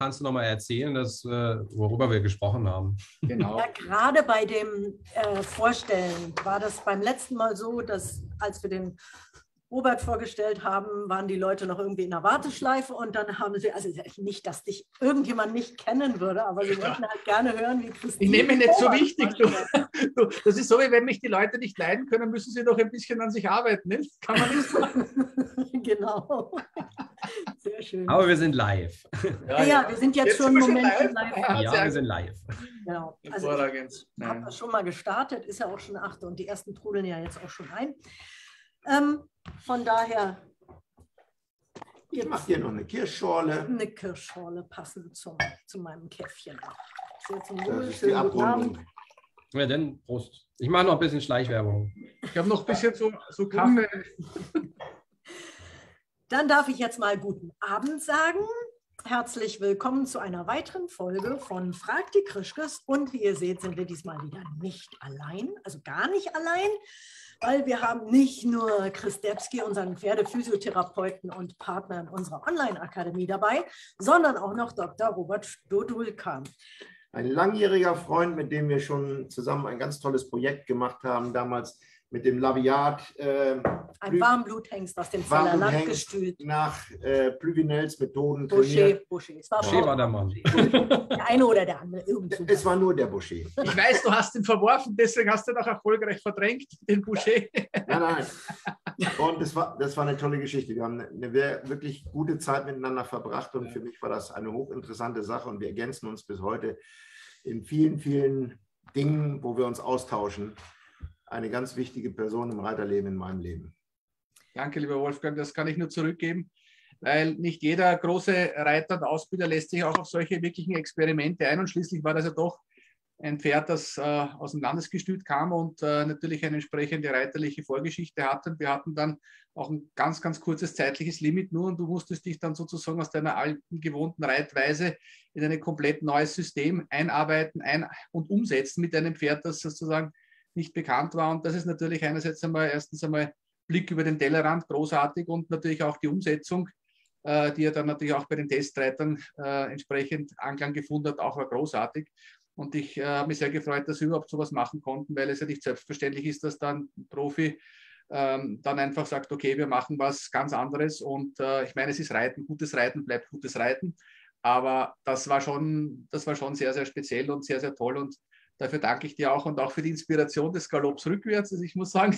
kannst du noch mal erzählen, worüber wir gesprochen haben. Genau. Ja, gerade bei dem Vorstellen war das beim letzten Mal so, dass als wir den Robert vorgestellt haben, waren die Leute noch irgendwie in der Warteschleife und dann haben sie, also nicht, dass dich irgendjemand nicht kennen würde, aber sie wollten halt gerne hören, wie Christine. Ich nehme mich nicht so wichtig. Du, das ist so, wie wenn mich die Leute nicht leiden können, müssen sie doch ein bisschen an sich arbeiten. Nicht? Kann man nicht machen. Genau. Sehr schön. Aber wir sind live. Ja, wir sind jetzt schon einen Moment live. Ja, wir sind live. Genau. Also ich habe das schon mal gestartet, ist ja auch schon 8 und die ersten trudeln ja jetzt auch schon ein. Von daher. Ich mache hier noch eine Kirschschorle. Eine Kirschschorle passend zu meinem Käffchen. Sehr zum Das ist die Abrundung. Ja, dann Prost. Ich mache noch ein bisschen Schleichwerbung. Ich habe noch ein bisschen so Kaffee. Dann darf ich jetzt mal guten Abend sagen. Herzlich willkommen zu einer weiteren Folge von Frag die Krischkes. Und wie ihr seht, sind wir diesmal wieder nicht allein, also gar nicht allein, weil wir haben nicht nur Chris Debski, unseren Pferdephysiotherapeuten und Partner in unserer Online-Akademie dabei, sondern auch noch Dr. Robert Stodulka. Ein langjähriger Freund, mit dem wir schon zusammen ein ganz tolles Projekt gemacht haben, damals mit dem Labiat. Ein Warmbluthengst aus dem Zellerland gestüt. Nach Plüvinels Methoden trainiert. Boucher war der Mann. Der eine oder der andere. Irgendwo. Es war nur der Boucher. Ich weiß, du hast ihn verworfen, deswegen hast du noch erfolgreich verdrängt, den Boucher. Nein. Und das war eine tolle Geschichte. Wir haben eine wirklich gute Zeit miteinander verbracht und für mich war das eine hochinteressante Sache und wir ergänzen uns bis heute in vielen, vielen Dingen, wo wir uns austauschen. Eine ganz wichtige Person im Reiterleben in meinem Leben. Danke, lieber Wolfgang, das kann ich nur zurückgeben, weil nicht jeder große Reiter und Ausbilder lässt sich auch auf solche wirklichen Experimente ein und schließlich war das ja doch ein Pferd, das aus dem Landesgestüt kam und natürlich eine entsprechende reiterliche Vorgeschichte hatte. Und wir hatten dann auch ein ganz, ganz kurzes zeitliches Limit nur und du musstest dich dann sozusagen aus deiner alten, gewohnten Reitweise in ein komplett neues System einarbeiten und umsetzen mit einem Pferd, das sozusagen nicht bekannt war. Und das ist natürlich einerseits erstens einmal Blick über den Tellerrand, großartig und natürlich auch die Umsetzung, die ja dann natürlich auch bei den Testreitern entsprechend Anklang gefunden hat, auch war großartig. Und ich habe mich sehr gefreut, dass wir überhaupt sowas machen konnten, weil es ja nicht selbstverständlich ist, dass dann ein Profi dann einfach sagt, okay, wir machen was ganz anderes. Und ich meine, es ist Reiten, gutes Reiten bleibt gutes Reiten. Aber das war schon sehr, sehr speziell und sehr, sehr toll. Und dafür danke ich dir auch und auch für die Inspiration des Galopps rückwärts. Also ich muss sagen,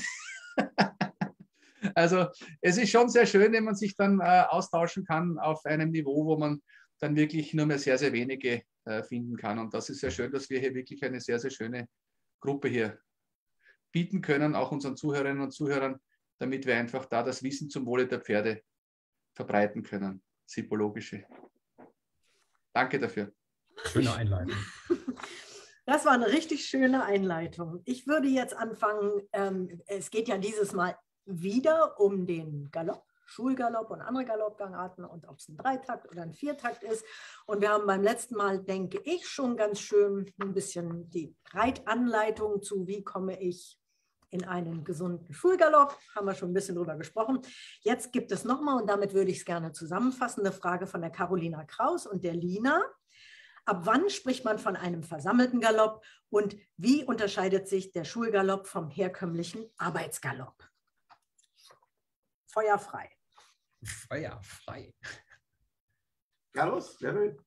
also es ist schon sehr schön, wenn man sich dann austauschen kann auf einem Niveau, wo man dann wirklich nur mehr sehr, sehr wenige finden kann. Und das ist sehr schön, dass wir hier wirklich eine sehr, sehr schöne Gruppe hier bieten können, auch unseren Zuhörerinnen und Zuhörern, damit wir einfach da das Wissen zum Wohle der Pferde verbreiten können. Sippologische. Danke dafür. Schöne Einleitung. Das war eine richtig schöne Einleitung. Ich würde jetzt anfangen, es geht ja dieses Mal wieder um den Galopp, Schulgalopp und andere Galoppgangarten und ob es ein Dreitakt oder ein Viertakt ist. Und wir haben beim letzten Mal, denke ich, schon ganz schön ein bisschen die Reitanleitung zu, wie komme ich in einen gesunden Schulgalopp, haben wir schon ein bisschen drüber gesprochen. Jetzt gibt es nochmal, und damit würde ich es gerne zusammenfassen, eine Frage von der Carolina Kraus und der Lina. Ab wann spricht man von einem versammelten Galopp und wie unterscheidet sich der Schulgalopp vom herkömmlichen Arbeitsgalopp? Feuer frei. Feuer frei. Carlos, wer will?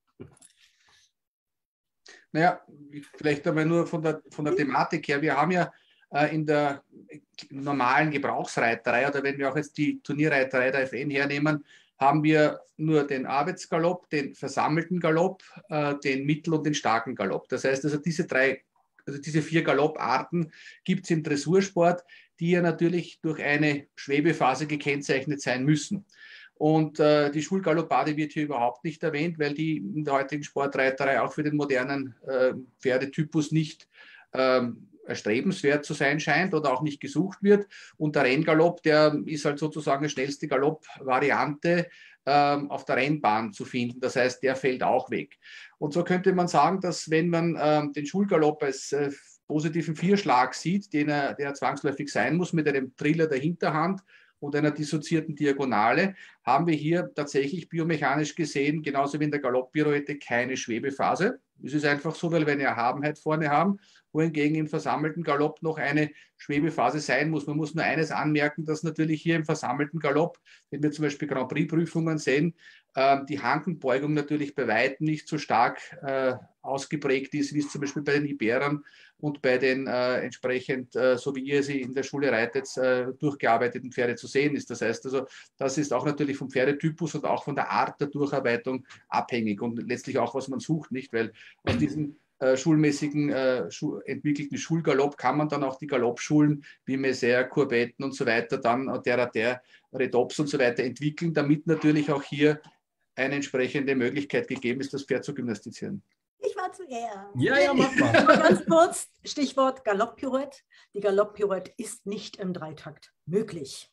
Naja, vielleicht einmal nur von der Thematik her. Wir haben ja in der normalen Gebrauchsreiterei oder wenn wir auch jetzt die Turnierreiterei der FN hernehmen, haben wir nur den Arbeitsgalopp, den versammelten Galopp, den Mittel- und den starken Galopp. Das heißt, also diese 4 Galopparten gibt es im Dressursport, die ja natürlich durch eine Schwebephase gekennzeichnet sein müssen. Und die Schulgaloppade wird hier überhaupt nicht erwähnt, weil die in der heutigen Sportreiterei auch für den modernen Pferdetypus nicht erstrebenswert zu sein scheint oder auch nicht gesucht wird. Und der Renngalopp, der ist halt sozusagen die schnellste Galopppvariante auf der Rennbahn zu finden. Das heißt, der fällt auch weg. Und so könnte man sagen, dass wenn man den Schulgalopp als positiven Vierschlag sieht, der zwangsläufig sein muss mit einem Triller der Hinterhand und einer dissoziierten Diagonale haben wir hier tatsächlich biomechanisch gesehen, genauso wie in der Galopp-Pirouette, keine Schwebephase. Es ist einfach so, weil wir eine Erhabenheit vorne haben, wohingegen im versammelten Galopp noch eine Schwebephase sein muss. Man muss nur eines anmerken, dass natürlich hier im versammelten Galopp, wenn wir zum Beispiel Grand Prix-Prüfungen sehen, die Hankenbeugung natürlich bei weitem nicht so stark ausgeprägt ist, wie es zum Beispiel bei den Iberern und bei den entsprechend, so wie ihr sie in der Schule reitet, durchgearbeiteten Pferde zu sehen ist. Das heißt also, das ist auch natürlich vom Pferdetypus und auch von der Art der Durcharbeitung abhängig und letztlich auch, was man sucht, nicht? Weil aus diesem schulmäßigen entwickelten Schulgalopp kann man dann auch die Galoppschulen wie Mézère, Courbetten und so weiter, dann der Redops und so weiter entwickeln, damit natürlich auch hier eine entsprechende Möglichkeit gegeben ist, das Pferd zu gymnastizieren. Ich war zuerst. Ja, mach mal. Nur ganz kurz, Stichwort Galopp-Pirouette. Die Galopp-Pirouette ist nicht im Dreitakt möglich.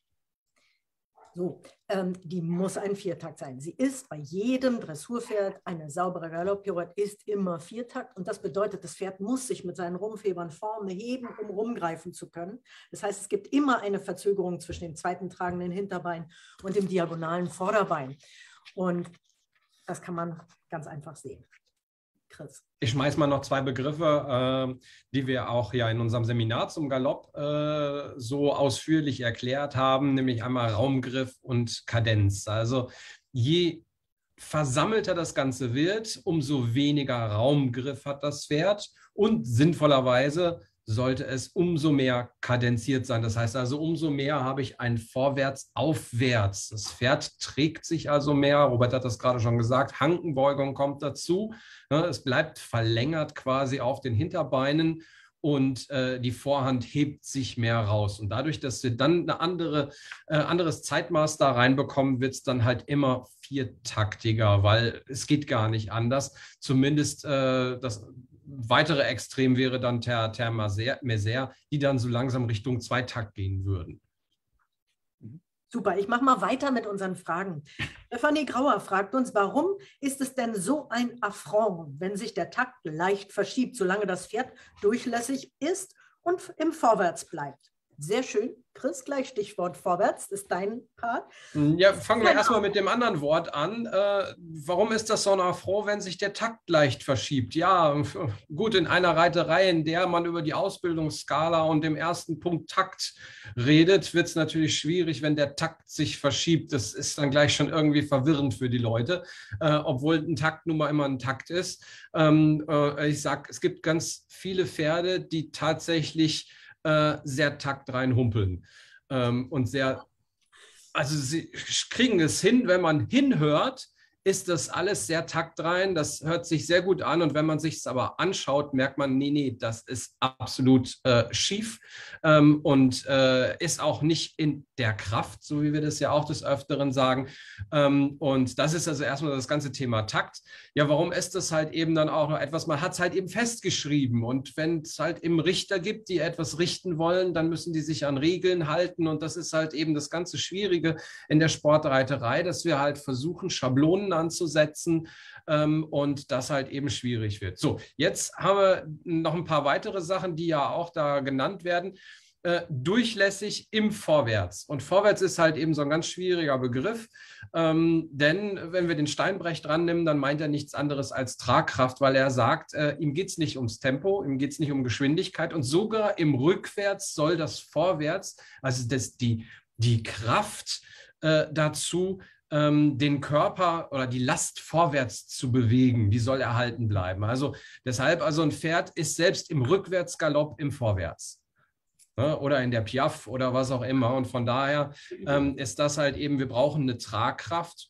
So, die muss ein Viertakt sein. Sie ist bei jedem Dressurpferd, eine saubere Galopp-Pirouette ist immer Viertakt und das bedeutet, das Pferd muss sich mit seinen Rumpfhebern vorne heben, um rumgreifen zu können. Das heißt, es gibt immer eine Verzögerung zwischen dem zweiten tragenden Hinterbein und dem diagonalen Vorderbein. Und das kann man ganz einfach sehen. Chris. Ich schmeiß mal noch zwei Begriffe, die wir auch ja in unserem Seminar zum Galopp so ausführlich erklärt haben, nämlich einmal Raumgriff und Kadenz. Also je versammelter das Ganze wird, umso weniger Raumgriff hat das Pferd und sinnvollerweise sollte es umso mehr kadenziert sein. Das heißt also, umso mehr habe ich ein Vorwärts-Aufwärts. Das Pferd trägt sich also mehr. Robert hat das gerade schon gesagt. Hankenbeugung kommt dazu. Es bleibt verlängert quasi auf den Hinterbeinen und die Vorhand hebt sich mehr raus. Und dadurch, dass wir dann ein anderes Zeitmaß da reinbekommen, wird es dann halt immer viertaktiger, weil es geht gar nicht anders. Zumindest das weitere Extrem wäre dann Terre Mézère, die dann so langsam Richtung Zweitakt gehen würden. Super, ich mache mal weiter mit unseren Fragen. Stefanie Grauer fragt uns, warum ist es denn so ein Affront, wenn sich der Takt leicht verschiebt, solange das Pferd durchlässig ist und im Vorwärts bleibt? Sehr schön. Chris, gleich Stichwort Vorwärts, das ist dein Part. Ja, fangen wir erstmal mit dem anderen Wort an. Warum ist das so ein Affront, wenn sich der Takt leicht verschiebt? Ja, gut, in einer Reiterei, in der man über die Ausbildungsskala und dem ersten Punkt Takt redet, wird es natürlich schwierig, wenn der Takt sich verschiebt. Das ist dann gleich schon irgendwie verwirrend für die Leute, obwohl ein Takt nun mal immer ein Takt ist. Ich sage, es gibt ganz viele Pferde, die tatsächlich sehr taktrein humpeln und also sie kriegen es hin, wenn man hinhört, ist das alles sehr taktrein, das hört sich sehr gut an und wenn man sich es aber anschaut, merkt man, nee, das ist absolut schief und ist auch nicht in der Kraft, so wie wir das ja auch des Öfteren sagen und das ist also erstmal das ganze Thema Takt. Ja, warum ist das halt eben dann auch noch etwas, man hat es halt eben festgeschrieben und wenn es halt eben Richter gibt, die etwas richten wollen, dann müssen die sich an Regeln halten und das ist halt eben das ganze Schwierige in der Sportreiterei, dass wir halt versuchen, Schablonen anzusetzen und das halt eben schwierig wird. So, jetzt haben wir noch ein paar weitere Sachen, die ja auch da genannt werden. Durchlässig im Vorwärts. Und Vorwärts ist halt eben so ein ganz schwieriger Begriff, denn wenn wir den Steinbrecht dran nehmen, dann meint er nichts anderes als Tragkraft, weil er sagt, ihm geht es nicht ums Tempo, ihm geht es nicht um Geschwindigkeit und sogar im Rückwärts soll das Vorwärts, also die Kraft dazu, den Körper oder die Last vorwärts zu bewegen, die soll erhalten bleiben. Also deshalb, also ein Pferd ist selbst im Rückwärtsgalopp im Vorwärts. Oder in der Piaffe oder was auch immer. Und von daher ist das halt eben, wir brauchen eine Tragkraft.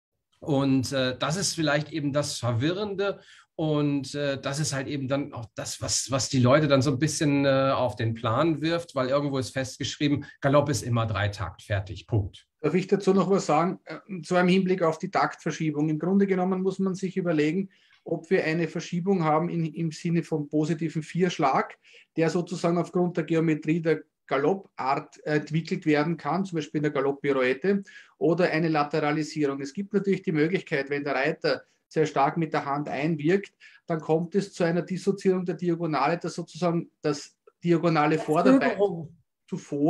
Und das ist vielleicht eben das Verwirrende. Und das ist halt eben dann auch das, was die Leute dann so ein bisschen auf den Plan wirft, weil irgendwo ist festgeschrieben, Galopp ist immer Dreitakt, fertig, Punkt. Darf ich dazu noch was sagen, zu einem Hinblick auf die Taktverschiebung? Im Grunde genommen muss man sich überlegen, ob wir eine Verschiebung haben im Sinne vom positiven Vierschlag, der sozusagen aufgrund der Geometrie der Galoppart entwickelt werden kann, zum Beispiel in der Galopp-Pirouette, oder eine Lateralisierung. Es gibt natürlich die Möglichkeit, wenn der Reiter sehr stark mit der Hand einwirkt, dann kommt es zu einer Dissoziierung der Diagonale, dass sozusagen das diagonale Vorderbein zuvor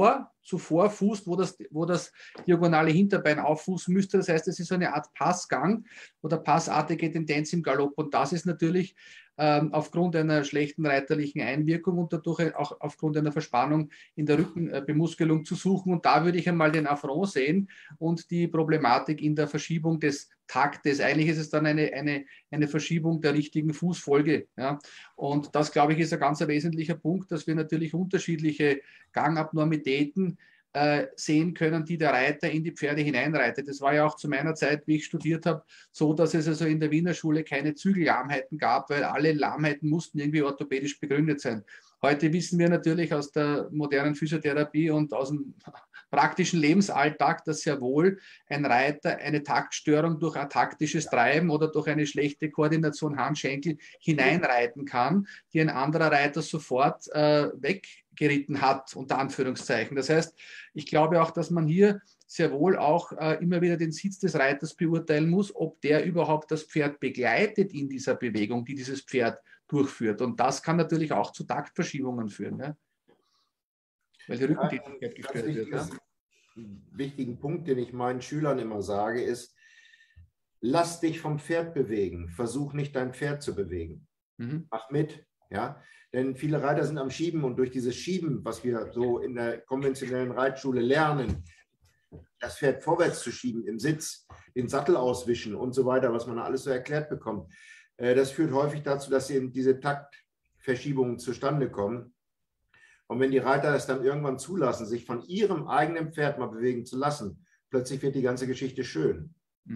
zuvor fußt, wo das diagonale Hinterbein auffußen müsste. Das heißt, es ist so eine Art Passgang oder passartige Tendenz im Galopp. Und das ist natürlich aufgrund einer schlechten reiterlichen Einwirkung und dadurch auch aufgrund einer Verspannung in der Rückenbemuskelung zu suchen. Und da würde ich einmal den Affront sehen und die Problematik in der Verschiebung des Taktes. Eigentlich ist es dann eine Verschiebung der richtigen Fußfolge. Ja. Und das, glaube ich, ist ein ganz wesentlicher Punkt, dass wir natürlich unterschiedliche Gangabnormitäten sehen können, die der Reiter in die Pferde hineinreitet. Das war ja auch zu meiner Zeit, wie ich studiert habe, so, dass es also in der Wiener Schule keine Zügellahmheiten gab, weil alle Lahmheiten mussten irgendwie orthopädisch begründet sein. Heute wissen wir natürlich aus der modernen Physiotherapie und aus dem praktischen Lebensalltag, dass sehr wohl ein Reiter eine Taktstörung durch ataktisches Treiben oder durch eine schlechte Koordination Handschenkel hineinreiten kann, die ein anderer Reiter sofort weggeritten hat, unter Anführungszeichen. Das heißt, ich glaube auch, dass man hier sehr wohl auch immer wieder den Sitz des Reiters beurteilen muss, ob der überhaupt das Pferd begleitet in dieser Bewegung, die dieses Pferd durchführt. Und das kann natürlich auch zu Taktverschiebungen führen, ne? Weil die Rückentätigkeit gestört wird. Ja? Einen wichtigen Punkt, den ich meinen Schülern immer sage, ist, lass dich vom Pferd bewegen. Versuch nicht, dein Pferd zu bewegen. Mach mit. Ja? Denn viele Reiter sind am Schieben und durch dieses Schieben, was wir so in der konventionellen Reitschule lernen, das Pferd vorwärts zu schieben im Sitz, den Sattel auswischen und so weiter, was man alles so erklärt bekommt, das führt häufig dazu, dass eben diese Taktverschiebungen zustande kommen. Und wenn die Reiter es dann irgendwann zulassen, sich von ihrem eigenen Pferd mal bewegen zu lassen, plötzlich wird die ganze Geschichte schön.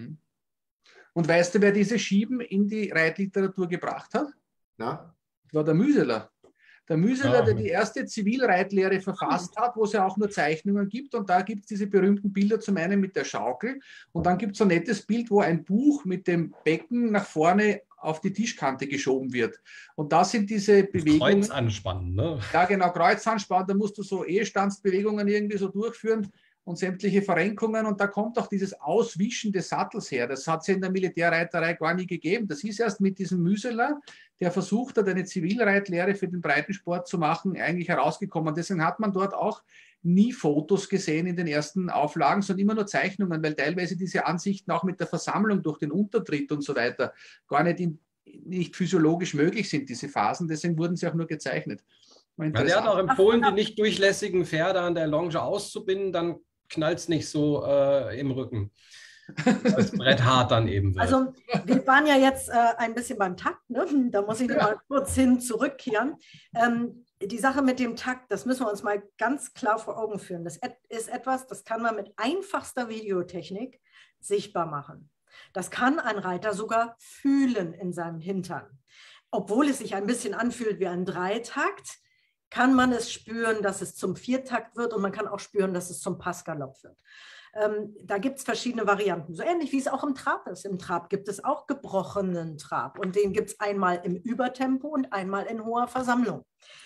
Und weißt du, wer diese Schieben in die Reitliteratur gebracht hat? Na? Das war der Müseler. Der Müseler, der die erste Zivilreitlehre verfasst hat, wo es ja auch nur Zeichnungen gibt. Und da gibt es diese berühmten Bilder, zum einen mit der Schaukel. Und dann gibt es so ein nettes Bild, wo ein Buch mit dem Becken nach vorne auf die Tischkante geschoben wird. Und das sind diese Bewegungen. Kreuzanspannen, ne? Ja, genau, Kreuzanspannen. Da musst du so Ehestandsbewegungen irgendwie so durchführen und sämtliche Verrenkungen. Und da kommt auch dieses Auswischen des Sattels her. Das hat es ja in der Militärreiterei gar nie gegeben. Das ist erst mit diesem Müseler, der versucht hat, eine Zivilreitlehre für den Breitensport zu machen, eigentlich herausgekommen. Deswegen hat man dort auch nie Fotos gesehen in den ersten Auflagen, sondern immer nur Zeichnungen, weil teilweise diese Ansichten auch mit der Versammlung durch den Untertritt und so weiter gar nicht physiologisch möglich sind, diese Phasen. Deswegen wurden sie auch nur gezeichnet. Ja, der hat auch empfohlen, die nicht durchlässigen Pferde an der Longe auszubinden, dann knallt es nicht so im Rücken. Das Brett hart dann eben wird. Also wir waren ja jetzt ein bisschen beim Takt, ne? Da muss ich noch mal kurz zurückkehren. Die Sache mit dem Takt, das müssen wir uns mal ganz klar vor Augen führen. Das ist etwas, das kann man mit einfachster Videotechnik sichtbar machen. Das kann ein Reiter sogar fühlen in seinem Hintern. Obwohl es sich ein bisschen anfühlt wie ein Dreitakt, kann man es spüren, dass es zum Viertakt wird und man kann auch spüren, dass es zum Passgalopp wird. Da gibt es verschiedene Varianten, so ähnlich wie es auch im Trab ist. Im Trab gibt es auch gebrochenen Trab und den gibt es einmal im Übertempo und einmal in hoher Versammlung.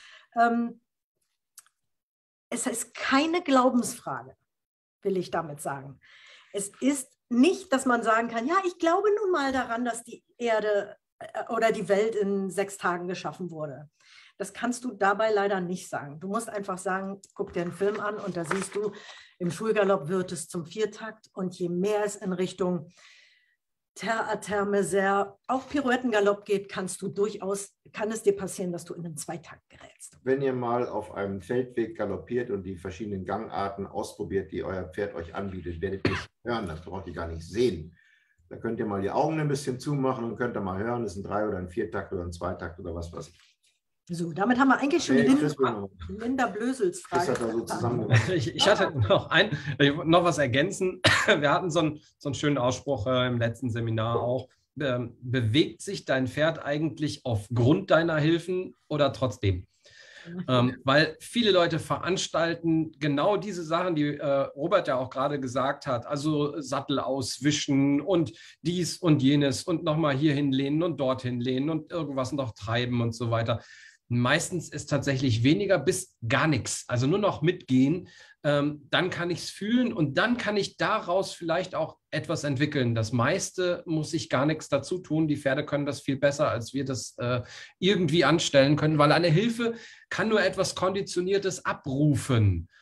Es ist keine Glaubensfrage, will ich damit sagen. Es ist nicht, dass man sagen kann, ja, ich glaube nun mal daran, dass die Erde oder die Welt in 6 Tagen geschaffen wurde. Das kannst du dabei leider nicht sagen. Du musst einfach sagen, guck dir einen Film an und da siehst du, im Schulgalopp wird es zum Viertakt und je mehr es in Richtung Terre à terre Misère, auch Pirouettengalopp geht, kann es dir passieren, dass du in einen Zweitakt gerätst. Wenn ihr mal auf einem Feldweg galoppiert und die verschiedenen Gangarten ausprobiert, die euer Pferd euch anbietet, werdet ihr hören, das braucht ihr gar nicht sehen. Da könnt ihr mal die Augen ein bisschen zumachen und könnt ihr mal hören, ist ein 3- oder ein Viertakt oder ein Zweitakt oder was weiß ich. So, damit haben wir eigentlich schon Linda Blösels Frage. Ich hatte noch was ergänzen. Wir hatten so einen schönen Ausspruch im letzten Seminar auch. Bewegt sich dein Pferd eigentlich aufgrund deiner Hilfen oder trotzdem? Weil viele Leute veranstalten genau diese Sachen, die Robert ja auch gerade gesagt hat, also Sattel auswischen und dies und jenes und nochmal hier hinlehnen und dorthin lehnen und irgendwas noch treiben und so weiter. Meistens ist tatsächlich weniger bis gar nichts, also nur noch mitgehen, dann kann ich es fühlen und dann kann ich daraus vielleicht auch etwas entwickeln. Das meiste muss ich gar nichts dazu tun. Die Pferde können das viel besser, als wir das irgendwie anstellen können, weil eine Hilfe kann nur etwas Konditioniertes abrufen.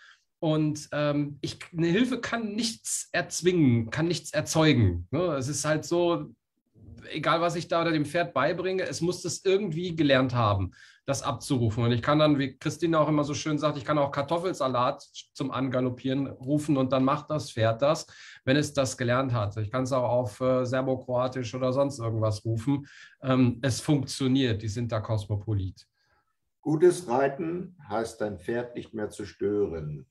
Und eine Hilfe kann nichts erzwingen, kann nichts erzeugen. Ne? Es ist halt so, egal was ich da dem Pferd beibringe, es muss das irgendwie gelernt haben, das abzurufen. Und ich kann dann, wie Christine auch immer so schön sagt, ich kann auch Kartoffelsalat zum Angaloppieren rufen und dann macht das Pferd das, wenn es das gelernt hat. Ich kann es auch auf Serbokroatisch oder sonst irgendwas rufen. Es funktioniert, die sind da kosmopolit. Gutes Reiten heißt, dein Pferd nicht mehr zu stören.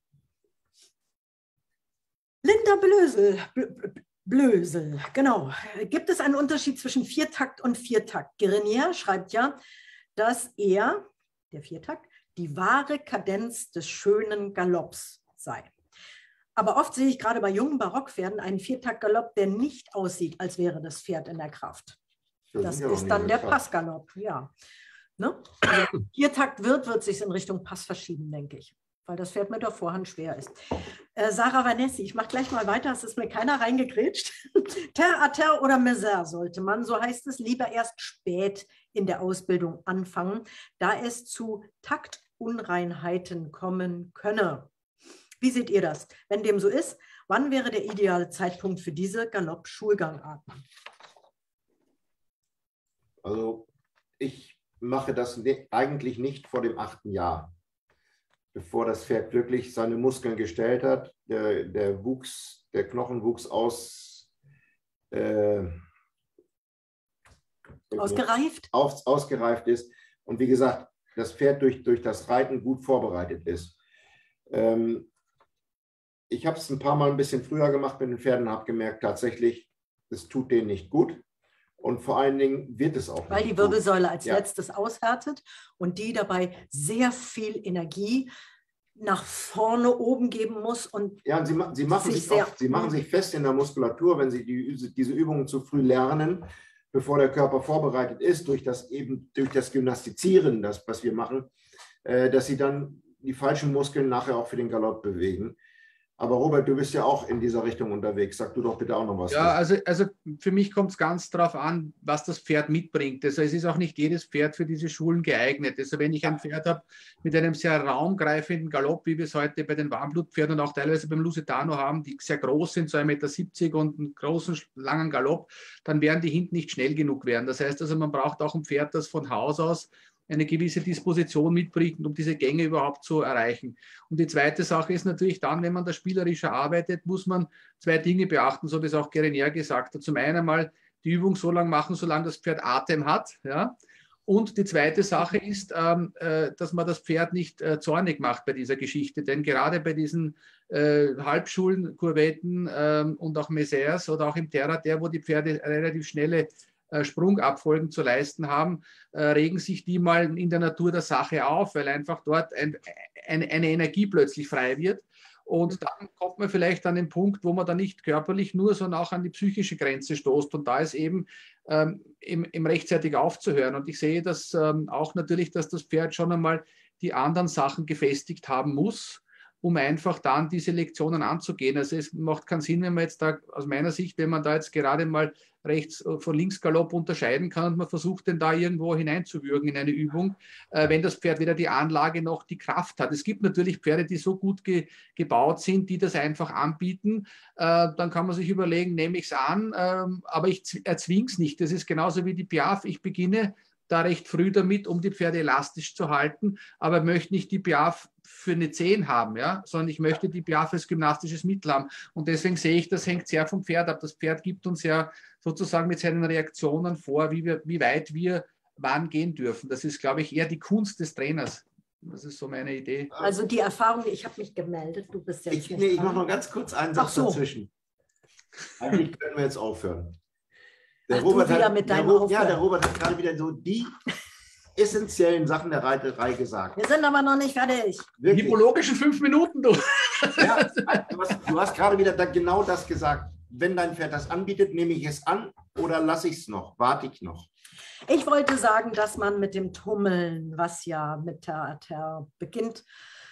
Linda Blösel, genau. Gibt es einen Unterschied zwischen Viertakt und Viertakt? Grenier schreibt ja, dass er, der Viertakt, die wahre Kadenz des schönen Galopps sei. Aber oft sehe ich gerade bei jungen Barockpferden einen Viertakt-Galopp, der nicht aussieht, als wäre das Pferd in der Kraft. Das ist dann der Passgalopp, ja. Ne? Also Viertakt wird sich in Richtung Pass verschieben, denke ich, weil das Pferd mit der Vorhand schwer ist. Sarah Vanessi, ich mache gleich mal weiter, es ist mir keiner reingegrätscht. Terre à terre oder Mézère sollte man, so heißt es, lieber erst spät in der Ausbildung anfangen, da es zu Taktunreinheiten kommen könne. Wie seht ihr das? Wenn dem so ist, wann wäre der ideale Zeitpunkt für diese Galopp-Schulgangarten? Also ich mache das eigentlich nicht vor dem 8. Jahr, bevor das Pferd wirklich seine Muskeln gestellt hat, der Knochenwuchs ausgereift ist und wie gesagt, das Pferd durch das Reiten gut vorbereitet ist. Ich habe es ein paar Mal ein bisschen früher gemacht mit den Pferden und habe gemerkt, tatsächlich, es tut denen nicht gut. Und vor allen Dingen wird es auch nicht. Weil die Wirbelsäule als letztes aushärtet und die dabei sehr viel Energie nach vorne oben geben muss. Und ja, und sie machen sich fest in der Muskulatur, wenn sie diese Übungen zu früh lernen, bevor der Körper vorbereitet ist, durch das Gymnastizieren, das, was wir machen, dass sie dann die falschen Muskeln nachher auch für den Galopp bewegen. Aber Robert, du bist ja auch in dieser Richtung unterwegs. Sag du doch bitte auch noch was. Ja, also für mich kommt es ganz darauf an, was das Pferd mitbringt. Also es ist auch nicht jedes Pferd für diese Schulen geeignet. Also wenn ich ein Pferd habe mit einem sehr raumgreifenden Galopp, wie wir es heute bei den Warmblutpferden und auch teilweise beim Lusitano haben, die sehr groß sind, so 1,70 Meter und einen großen, langen Galopp, dann werden die hinten nicht schnell genug werden. Das heißt also, man braucht auch ein Pferd, das von Haus aus eine gewisse Disposition mitbringt, um diese Gänge überhaupt zu erreichen. Und die zweite Sache ist natürlich dann, wenn man da spielerischer arbeitet, muss man 2 Dinge beachten, so wie es auch Grenier gesagt hat. Zum einen mal die Übung so lange machen, solange das Pferd Atem hat. Ja? Und die zweite Sache ist, dass man das Pferd nicht zornig macht bei dieser Geschichte. Denn gerade bei diesen Halbschulen, Kurvetten und auch Mézères oder auch im Terre à terre, wo die Pferde relativ schnelle Sprungabfolgen zu leisten haben, regen sich die mal in der Natur der Sache auf, weil einfach dort eine Energie plötzlich frei wird. Und dann kommt man vielleicht an den Punkt, wo man dann nicht körperlich nur, sondern auch an die psychische Grenze stoßt. Und da ist eben im rechtzeitig aufzuhören. Und ich sehe das auch natürlich, dass das Pferd schon einmal die anderen Sachen gefestigt haben muss, um einfach dann diese Lektionen anzugehen. Also es macht keinen Sinn, wenn man jetzt da aus meiner Sicht, wenn man da jetzt gerade mal rechts von links Galopp unterscheiden kann und man versucht, den da irgendwo hineinzuwürgen in eine Übung, wenn das Pferd weder die Anlage noch die Kraft hat. Es gibt natürlich Pferde, die so gut gebaut sind, die das einfach anbieten. Dann kann man sich überlegen, nehme ich es an, aber ich erzwinge es nicht. Das ist genauso wie die Piaffe. Ich beginne da recht früh damit, um die Pferde elastisch zu halten, aber möchte nicht die Piaffe für eine 10 haben, ja? Sondern ich möchte die Piaffe als gymnastisches Mittel haben. Und deswegen sehe ich, das hängt sehr vom Pferd ab. Das Pferd gibt uns ja sozusagen mit seinen Reaktionen vor, wie weit wir wann gehen dürfen. Das ist, glaube ich, eher die Kunst des Trainers. Das ist so meine Idee. Also die Erfahrung, ich habe mich gemeldet, du bist jetzt nicht ich mache noch ganz kurz einen Satz dazwischen. Eigentlich können wir jetzt aufhören. Der Robert hat gerade wieder so die essentiellen Sachen der Reiterei gesagt. Wir sind aber noch nicht fertig. Die hippologischen 5 Minuten, du. Ja, du hast gerade wieder genau das gesagt. Wenn dein Pferd das anbietet, nehme ich es an oder lasse ich es noch? Warte ich noch? Ich wollte sagen, dass man mit dem Tummeln, was ja mit Terre à terre beginnt,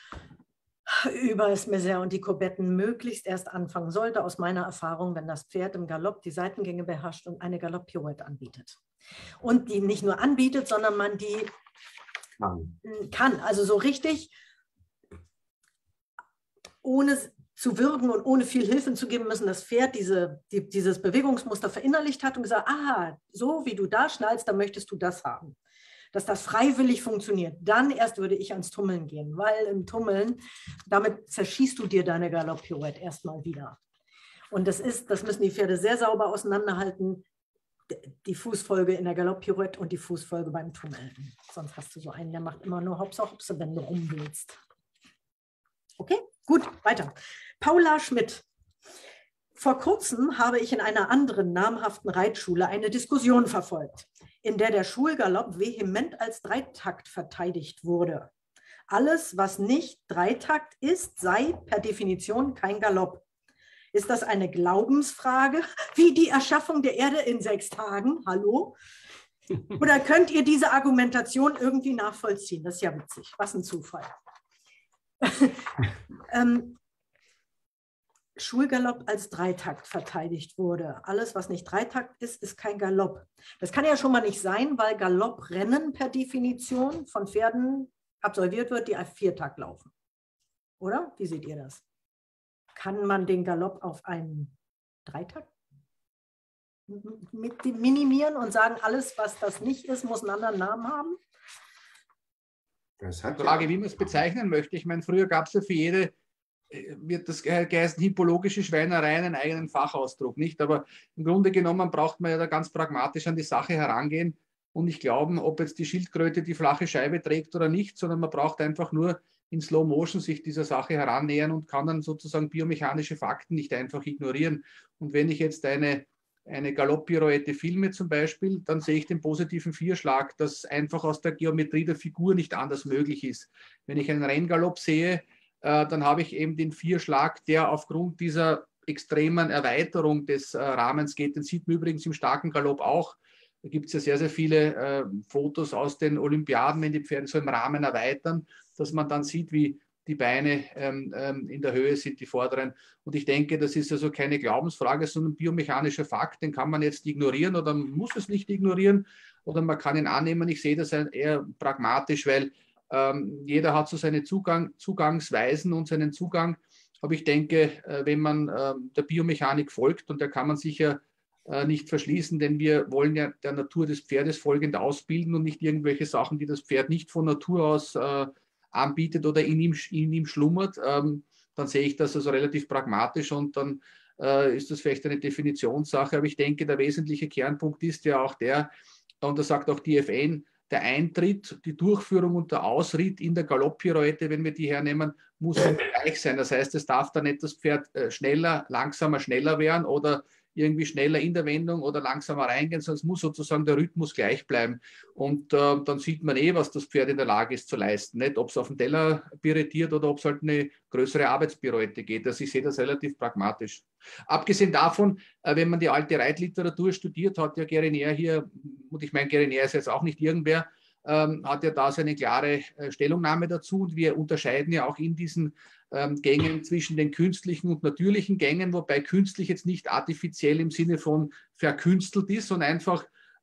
über das Mézère und die Courbetten möglichst erst anfangen sollte, aus meiner Erfahrung, wenn das Pferd im Galopp die Seitengänge beherrscht und eine Galopp-Pirouette anbietet. Und die nicht nur anbietet, sondern man die kann. Also so richtig ohne zu würgen und ohne viel Hilfe zu geben, müssen das Pferd dieses Bewegungsmuster verinnerlicht hat und gesagt, aha, so wie du da schnallst, dann möchtest du das haben. Dass das freiwillig funktioniert. Dann erst würde ich ans Tummeln gehen, weil im Tummeln, damit zerschießt du dir deine Galopp-Pirouette erstmal wieder. Und das müssen die Pferde sehr sauber auseinanderhalten, die Fußfolge in der Galopp-Pirouette und die Fußfolge beim Tummeln. Sonst hast du so einen, der macht immer nur Hopsa Hopsa, wenn du rumwillst. Okay, gut, weiter. Paula Schmidt. Vor kurzem habe ich in einer anderen namhaften Reitschule eine Diskussion verfolgt, in der der Schulgalopp vehement als Dreitakt verteidigt wurde. Alles, was nicht Dreitakt ist, sei per Definition kein Galopp. Ist das eine Glaubensfrage, wie die Erschaffung der Erde in 6 Tagen? Hallo? Oder könnt ihr diese Argumentation irgendwie nachvollziehen? Das ist ja witzig. Was ein Zufall. Schulgalopp als Dreitakt verteidigt wurde. Alles, was nicht Dreitakt ist, ist kein Galopp. Das kann ja schon mal nicht sein, weil Galopprennen per Definition von Pferden absolviert wird, die auf 4-Takt laufen. Oder? Wie seht ihr das? Kann man den Galopp auf einen Dreitakt minimieren und sagen, alles, was das nicht ist, muss einen anderen Namen haben? Das hat die Frage, wie man es bezeichnen möchte. Ich meine, früher gab es ja für jede, wird das geheißen, hippologische Schweinerei einen eigenen Fachausdruck, nicht? Aber im Grunde genommen braucht man ja da ganz pragmatisch an die Sache herangehen und nicht glauben, ob jetzt die Schildkröte die flache Scheibe trägt oder nicht, sondern man braucht einfach nur in Slow Motion sich dieser Sache herannähern und kann dann sozusagen biomechanische Fakten nicht einfach ignorieren. Und wenn ich jetzt eine Galopp-Pirouette filme zum Beispiel, dann sehe ich den positiven Vierschlag, dass einfach aus der Geometrie der Figur nicht anders möglich ist. Wenn ich einen Renngalopp sehe, dann habe ich eben den Vierschlag, der aufgrund dieser extremen Erweiterung des Rahmens geht. Den sieht man übrigens im starken Galopp auch. Da gibt es ja sehr, sehr viele Fotos aus den Olympiaden, wenn die Pferde so im Rahmen erweitern, dass man dann sieht, wie die Beine in der Höhe sind, die vorderen. Und ich denke, das ist also keine Glaubensfrage, sondern ein biomechanischer Fakt. Den kann man jetzt ignorieren oder man muss es nicht ignorieren oder man kann ihn annehmen. Ich sehe das eher pragmatisch, weil jeder hat so seine Zugangsweisen und seinen Zugang. Aber ich denke, wenn man der Biomechanik folgt, und da kann man sich ja nicht verschließen, denn wir wollen ja der Natur des Pferdes folgend ausbilden und nicht irgendwelche Sachen, die das Pferd nicht von Natur aus anbietet oder in ihm schlummert, dann sehe ich das also relativ pragmatisch und dann ist das vielleicht eine Definitionssache. Aber ich denke, der wesentliche Kernpunkt ist ja auch der, und das sagt auch die FN, der Eintritt, die Durchführung und der Ausritt in der Galopp-Pirouette, wenn wir die hernehmen, muss gleich sein. Das heißt, es darf da nicht das Pferd schneller, langsamer, schneller werden oder irgendwie schneller in der Wendung oder langsamer reingehen, sondern es muss sozusagen der Rhythmus gleich bleiben. Und dann sieht man was das Pferd in der Lage ist zu leisten. Nicht, ob es auf den Teller pirouettiert oder ob es halt eine größere Arbeitspirouette geht. Also ich sehe das relativ pragmatisch. Abgesehen davon, wenn man die alte Reitliteratur studiert, hat ja Guérinier hier, und ich meine, Guérinier ist jetzt auch nicht irgendwer, hat ja da seine klare Stellungnahme dazu. Und wir unterscheiden ja auch in diesen Gängen zwischen den künstlichen und natürlichen Gängen, wobei künstlich jetzt nicht artifiziell im Sinne von verkünstelt ist, sondern einfach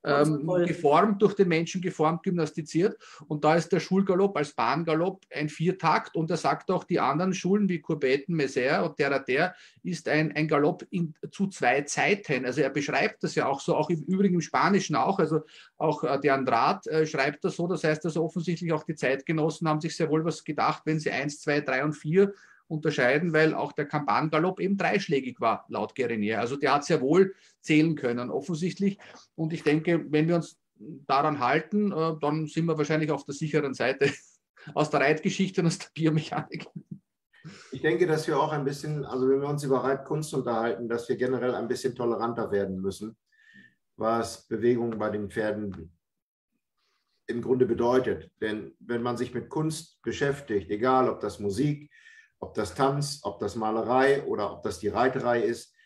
geformt, durch den Menschen geformt, gymnastiziert. Und da ist der Schulgalopp als Bahngalopp ein Viertakt. Und er sagt auch, die anderen Schulen wie Courbeten, Mézières und Terrater ist ein Galopp zu 2 Zeiten. Also er beschreibt das ja auch so, auch im Übrigen im Spanischen auch. Also auch der Andrade schreibt das so. Das heißt also offensichtlich auch die Zeitgenossen haben sich sehr wohl was gedacht, wenn sie 1, 2, 3 und 4 unterscheiden, weil auch der Kampan-Galopp eben dreischlägig war, laut Guérinier. Also der hat sehr wohl zählen können, offensichtlich. Und ich denke, wenn wir uns daran halten, dann sind wir wahrscheinlich auf der sicheren Seite aus der Reitgeschichte und aus der Biomechanik. Ich denke, dass wir auch ein bisschen, also wenn wir uns über Reitkunst unterhalten, dass wir generell ein bisschen toleranter werden müssen, was Bewegung bei den Pferden im Grunde bedeutet. Denn wenn man sich mit Kunst beschäftigt, egal ob das Musik, ob das Tanz, ob das Malerei oder ob das die Reiterei ist,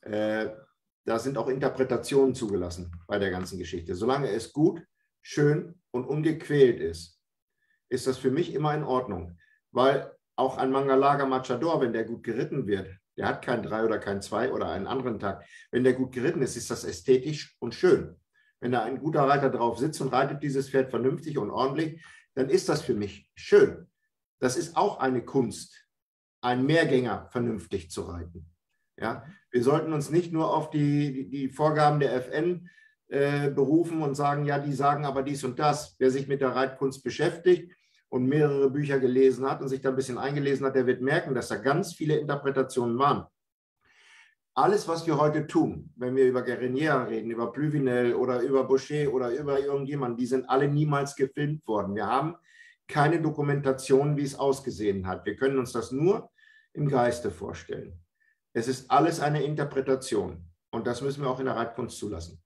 da sind auch Interpretationen zugelassen bei der ganzen Geschichte. Solange es gut, schön und ungequält ist, ist das für mich immer in Ordnung. Weil auch ein Mangalaga Machador, wenn der gut geritten wird, der hat kein 3 oder kein 2 oder einen anderen Takt. Wenn der gut geritten ist, ist das ästhetisch und schön. Wenn da ein guter Reiter drauf sitzt und reitet dieses Pferd vernünftig und ordentlich, dann ist das für mich schön. Das ist auch eine Kunst. einen Mehrgänger vernünftig zu reiten. Ja? Wir sollten uns nicht nur auf die Vorgaben der FN berufen und sagen, ja, die sagen aber dies und das. Wer sich mit der Reitkunst beschäftigt und mehrere Bücher gelesen hat und sich da ein bisschen eingelesen hat, der wird merken, dass da ganz viele Interpretationen waren. Alles, was wir heute tun, wenn wir über Guérinier reden, über Pluvinel oder über Boucher oder über irgendjemanden, die sind alle niemals gefilmt worden. Wir haben keine Dokumentation, wie es ausgesehen hat. Wir können uns das nur im Geiste vorstellen. Es ist alles eine Interpretation und das müssen wir auch in der Reitkunst zulassen.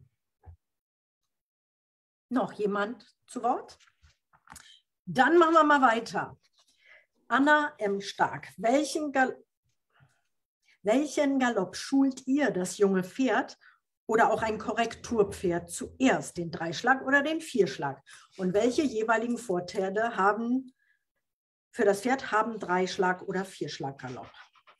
Noch jemand zu Wort? Dann machen wir mal weiter. Anna M. Stark, welchen Galopp schult ihr das junge Pferd oder auch ein Korrekturpferd zuerst, den Dreischlag oder den Vierschlag? Und welche jeweiligen Vorteile haben für das Pferd haben Dreischlag oder Vierschlag-Galopp?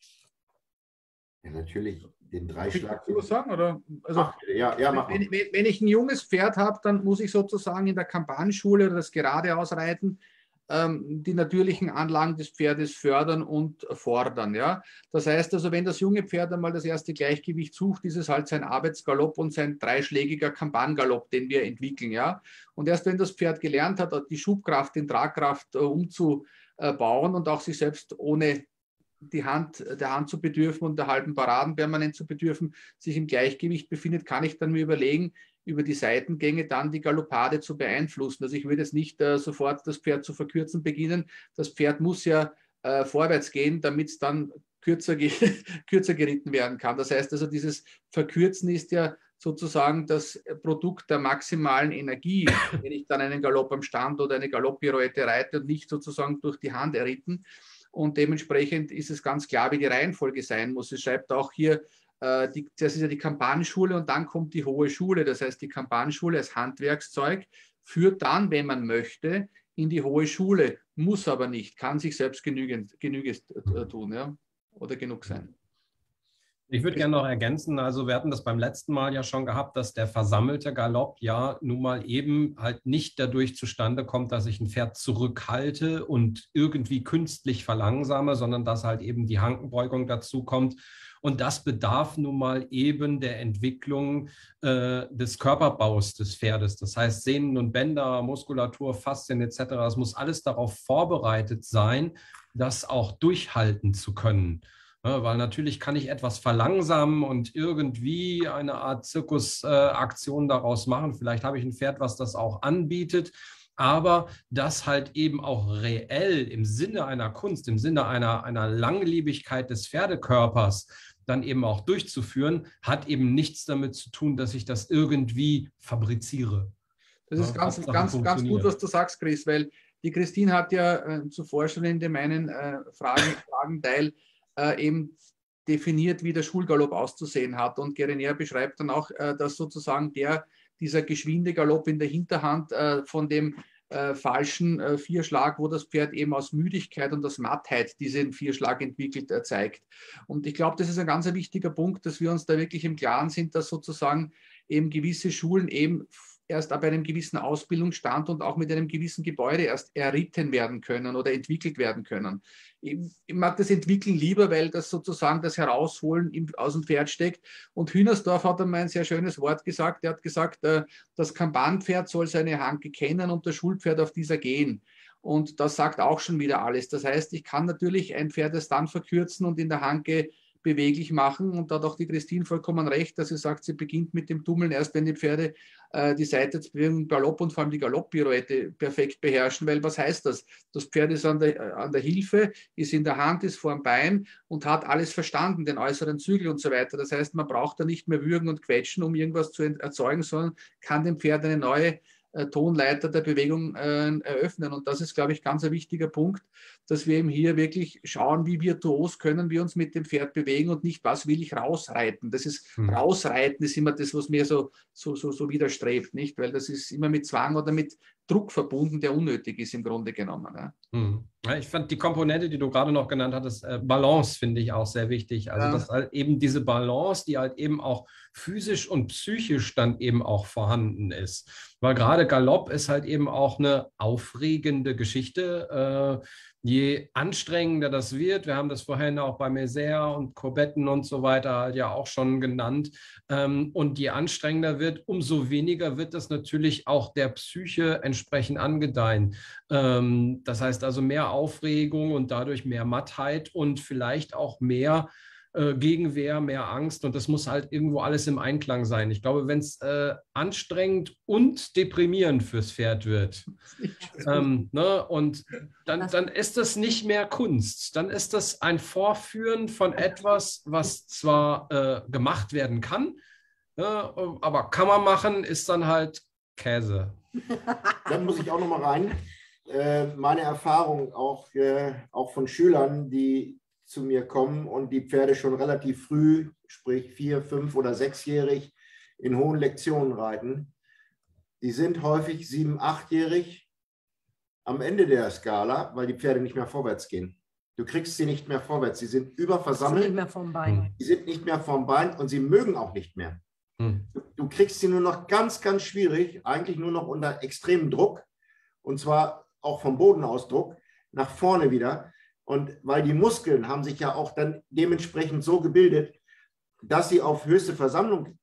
Ja, natürlich den Dreischlag. Kannst du was sagen? Oder? Also, mach mal. Wenn ich ein junges Pferd habe, dann muss ich sozusagen in der Kampanenschule oder das Geradeausreiten die natürlichen Anlagen des Pferdes fördern und fordern. Ja? Das heißt also, wenn das junge Pferd einmal das erste Gleichgewicht sucht, ist es halt sein Arbeitsgalopp und sein dreischlägiger Kampanengalopp, den wir entwickeln. Ja? Und erst wenn das Pferd gelernt hat, die Schubkraft, die Tragkraft umzubauen und auch sich selbst ohne der Hand zu bedürfen und der halben Paraden permanent zu bedürfen, sich im Gleichgewicht befindet, kann ich dann mir überlegen, über die Seitengänge dann die Galoppade zu beeinflussen. Also ich würde jetzt nicht sofort das Pferd zu verkürzen beginnen. Das Pferd muss ja vorwärts gehen, damit es dann kürzer geritten werden kann. Das heißt also, dieses Verkürzen ist ja sozusagen das Produkt der maximalen Energie, wenn ich dann einen Galopp am Stand oder eine Galopppirouette reite und nicht sozusagen durch die Hand erritten. Und dementsprechend ist es ganz klar, wie die Reihenfolge sein muss. Es schreibt auch hier, das ist ja die Kampanenschule und dann kommt die hohe Schule. Das heißt, die Kampanenschule als Handwerkszeug führt dann, wenn man möchte, in die hohe Schule, muss aber nicht, kann sich selbst Genüge tun, ja? Oder genug sein. Ich würde gerne noch ergänzen, also wir hatten das beim letzten Mal ja schon gehabt, dass der versammelte Galopp ja nun mal eben halt nicht dadurch zustande kommt, dass ich ein Pferd zurückhalte und irgendwie künstlich verlangsame, sondern dass halt eben die Hankenbeugung dazu kommt. Und das bedarf nun mal eben der Entwicklung des Körperbaus des Pferdes. Das heißt, Sehnen und Bänder, Muskulatur, Faszien etc., es muss alles darauf vorbereitet sein, das auch durchhalten zu können. Ja, weil natürlich kann ich etwas verlangsamen und irgendwie eine Art Zirkusaktion daraus machen. Vielleicht habe ich ein Pferd, was das auch anbietet. Aber das halt eben auch reell im Sinne einer Kunst, im Sinne einer Langlebigkeit des Pferdekörpers dann eben auch durchzuführen, hat eben nichts damit zu tun, dass ich das irgendwie fabriziere. Das ist ganz gut, was du sagst, Chris, weil die Christine hat ja zuvor schon in dem einen Fragenteil eben definiert, wie der Schulgalopp auszusehen hat. Und Guérinier beschreibt dann auch, dass sozusagen dieser geschwinde Galopp in der Hinterhand von dem falschen Vierschlag, wo das Pferd eben aus Müdigkeit und aus Mattheit diesen Vierschlag entwickelt, zeigt. Und ich glaube, das ist ein ganz wichtiger Punkt, dass wir uns da wirklich im Klaren sind, dass sozusagen eben gewisse Schulen eben erst ab einem gewissen Ausbildungsstand und auch mit einem gewissen Gebäude erst erritten werden können oder entwickelt werden können. Ich mag das Entwickeln lieber, weil das sozusagen das Herausholen aus dem Pferd steckt. Und Hühnersdorf hat einmal ein sehr schönes Wort gesagt. Er hat gesagt, das Kampanenpferd soll seine Hanke kennen und das Schulpferd auf dieser gehen. Und das sagt auch schon wieder alles. Das heißt, ich kann natürlich ein Pferd erst dann verkürzen und in der Hanke beweglich machen. Und da hat auch die Christine vollkommen recht, dass sie sagt, sie beginnt mit dem Tummeln erst, wenn die Pferde die Seitwärtsbewegung, Galopp und vor allem die Galopppirouette perfekt beherrschen. Weil was heißt das? Das Pferd ist an der Hilfe, ist in der Hand, ist vor dem Bein und hat alles verstanden, den äußeren Zügel und so weiter. Das heißt, man braucht da nicht mehr würgen und quetschen, um irgendwas zu erzeugen, sondern kann dem Pferd eine neue Tonleiter der Bewegung eröffnen. Und das ist, glaube ich, ganz ein wichtiger Punkt, dass wir eben hier wirklich schauen, wie virtuos können wir uns mit dem Pferd bewegen und nicht, was will ich rausreiten. Das ist Rausreiten ist immer das, was mir so widerstrebt, nicht? Weil das ist immer mit Zwang oder mit Druck verbunden, der unnötig ist im Grunde genommen. Ja. Ja, ich fand die Komponente, die du gerade noch genannt hattest, Balance, finde ich auch sehr wichtig. Also dass halt eben diese Balance, die halt eben auch physisch und psychisch dann eben auch vorhanden ist. Weil gerade Galopp ist halt eben auch eine aufregende Geschichte. je anstrengender das wird, wir haben das vorhin auch bei Mézère und Courbette und so weiter halt ja auch schon genannt, und je anstrengender wird, umso weniger wird das natürlich auch der Psyche entsprechend angedeihen. Das heißt also mehr Aufregung und dadurch mehr Mattheit und vielleicht auch mehr Gegenwehr, mehr Angst, und das muss halt irgendwo alles im Einklang sein. Ich glaube, wenn es anstrengend und deprimierend fürs Pferd wird, ne, und dann ist das nicht mehr Kunst, dann ist das ein Vorführen von etwas, was zwar gemacht werden kann, aber kann man machen, ist dann halt Käse. Dann muss ich auch noch mal rein. Meine Erfahrung auch von Schülern, die zu mir kommen und die Pferde schon relativ früh, sprich 4-, 5- oder 6-jährig, in hohen Lektionen reiten. Die sind häufig 7-, 8-jährig am Ende der Skala, weil die Pferde nicht mehr vorwärts gehen. Du kriegst sie nicht mehr vorwärts. Sie sind überversammelt. Sie sind nicht mehr vom Bein. Sie sind nicht mehr vom Bein und sie mögen auch nicht mehr. Du kriegst sie nur noch ganz, ganz schwierig, eigentlich nur noch unter extremem Druck, und zwar auch vom Bodenausdruck, nach vorne wieder. Und weil die Muskeln haben sich ja auch dann dementsprechend so gebildet, dass sie auf höchste Versammlung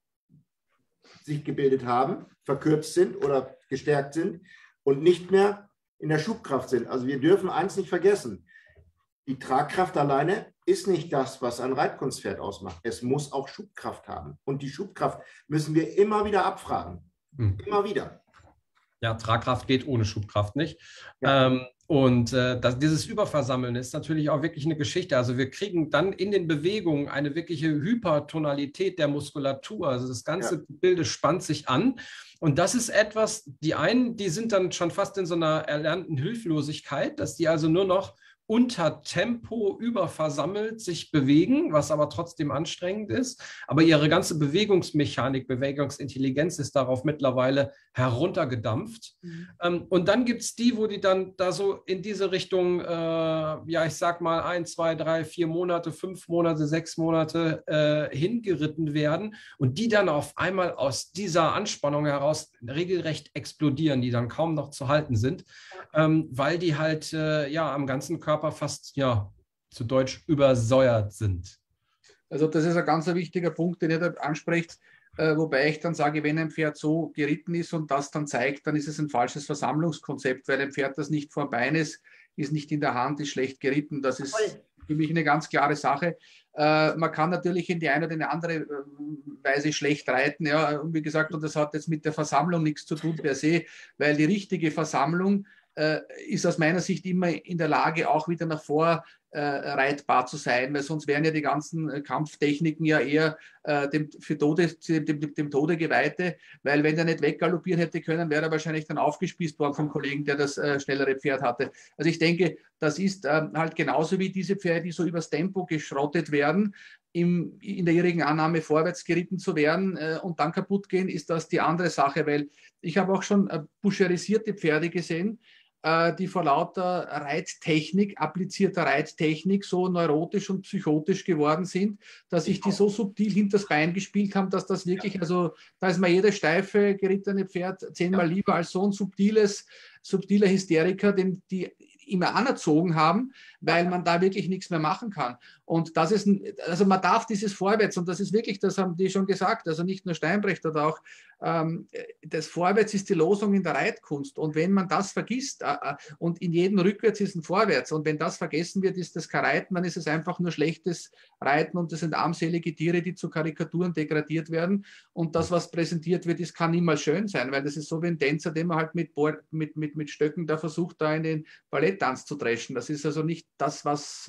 sich gebildet haben, verkürzt sind oder gestärkt sind und nicht mehr in der Schubkraft sind. Also wir dürfen eins nicht vergessen: Die Tragkraft alleine ist nicht das, was ein Reitkunstpferd ausmacht. Es muss auch Schubkraft haben. Und die Schubkraft müssen wir immer wieder abfragen. Immer wieder. Ja, Tragkraft geht ohne Schubkraft nicht. Ja. Dieses Überversammeln ist natürlich auch wirklich eine Geschichte. Also wir kriegen dann in den Bewegungen eine wirkliche Hypertonalität der Muskulatur. Also das ganze Gebilde spannt sich an. Und das ist etwas, die einen, die sind dann schon fast in so einer erlernten Hilflosigkeit, dass die also nur noch unter Tempo überversammelt sich bewegen, was aber trotzdem anstrengend ist. Aber ihre ganze Bewegungsmechanik, Bewegungsintelligenz ist darauf mittlerweile heruntergedampft. Und dann gibt es die, wo die dann da so in diese Richtung, ich sag mal 1, 2, 3, 4 Monate, 5 Monate, 6 Monate hingeritten werden und die dann auf einmal aus dieser Anspannung heraus regelrecht explodieren, die dann kaum noch zu halten sind, weil die halt am ganzen Körper fast, zu Deutsch, übersäuert sind. Also das ist ein ganz wichtiger Punkt, den ihr da ansprecht, wobei ich dann sage, wenn ein Pferd so geritten ist und das dann zeigt, dann ist es ein falsches Versammlungskonzept, weil ein Pferd, das nicht vor Bein ist nicht in der Hand, ist schlecht geritten. Das ist für mich eine ganz klare Sache. Man kann natürlich in die eine oder in die andere Weise schlecht reiten, ja, und wie gesagt, und das hat jetzt mit der Versammlung nichts zu tun per se, weil die richtige Versammlung ist aus meiner Sicht immer in der Lage, auch wieder nach vor reitbar zu sein, weil sonst wären ja die ganzen Kampftechniken ja eher dem Tode geweihte, weil wenn der nicht weggaloppieren hätte können, wäre er wahrscheinlich dann aufgespießt worden vom Kollegen, der das schnellere Pferd hatte. Also ich denke, das ist halt genauso wie diese Pferde, die so übers Tempo geschrottet werden, in der irrigen Annahme vorwärts geritten zu werden und dann kaputt gehen, ist das die andere Sache, weil ich habe auch schon boucherisierte Pferde gesehen, die vor lauter Reittechnik, applizierter Reittechnik so neurotisch und psychotisch geworden sind, dass sich die so subtil hinters Bein gespielt haben, dass das wirklich, also da ist mir jedes steife gerittene Pferd 10-mal lieber als so ein subtiler Hysteriker, den die immer anerzogen haben, weil man da wirklich nichts mehr machen kann. Und das ist, also man darf dieses Vorwärts, und das ist wirklich, das haben die schon gesagt, also nicht nur Steinbrecht oder auch, das Vorwärts ist die Losung in der Reitkunst. Und wenn man das vergisst, und in jedem Rückwärts ist ein Vorwärts, und wenn das vergessen wird, ist das kein Reiten, dann ist es einfach nur schlechtes Reiten, und das sind armselige Tiere, die zu Karikaturen degradiert werden. Und das, was präsentiert wird, das kann niemals schön sein, weil das ist so wie ein Tänzer, den man halt mit Stöcken da versucht, da in den Balletttanz zu dreschen. Das ist also nicht das,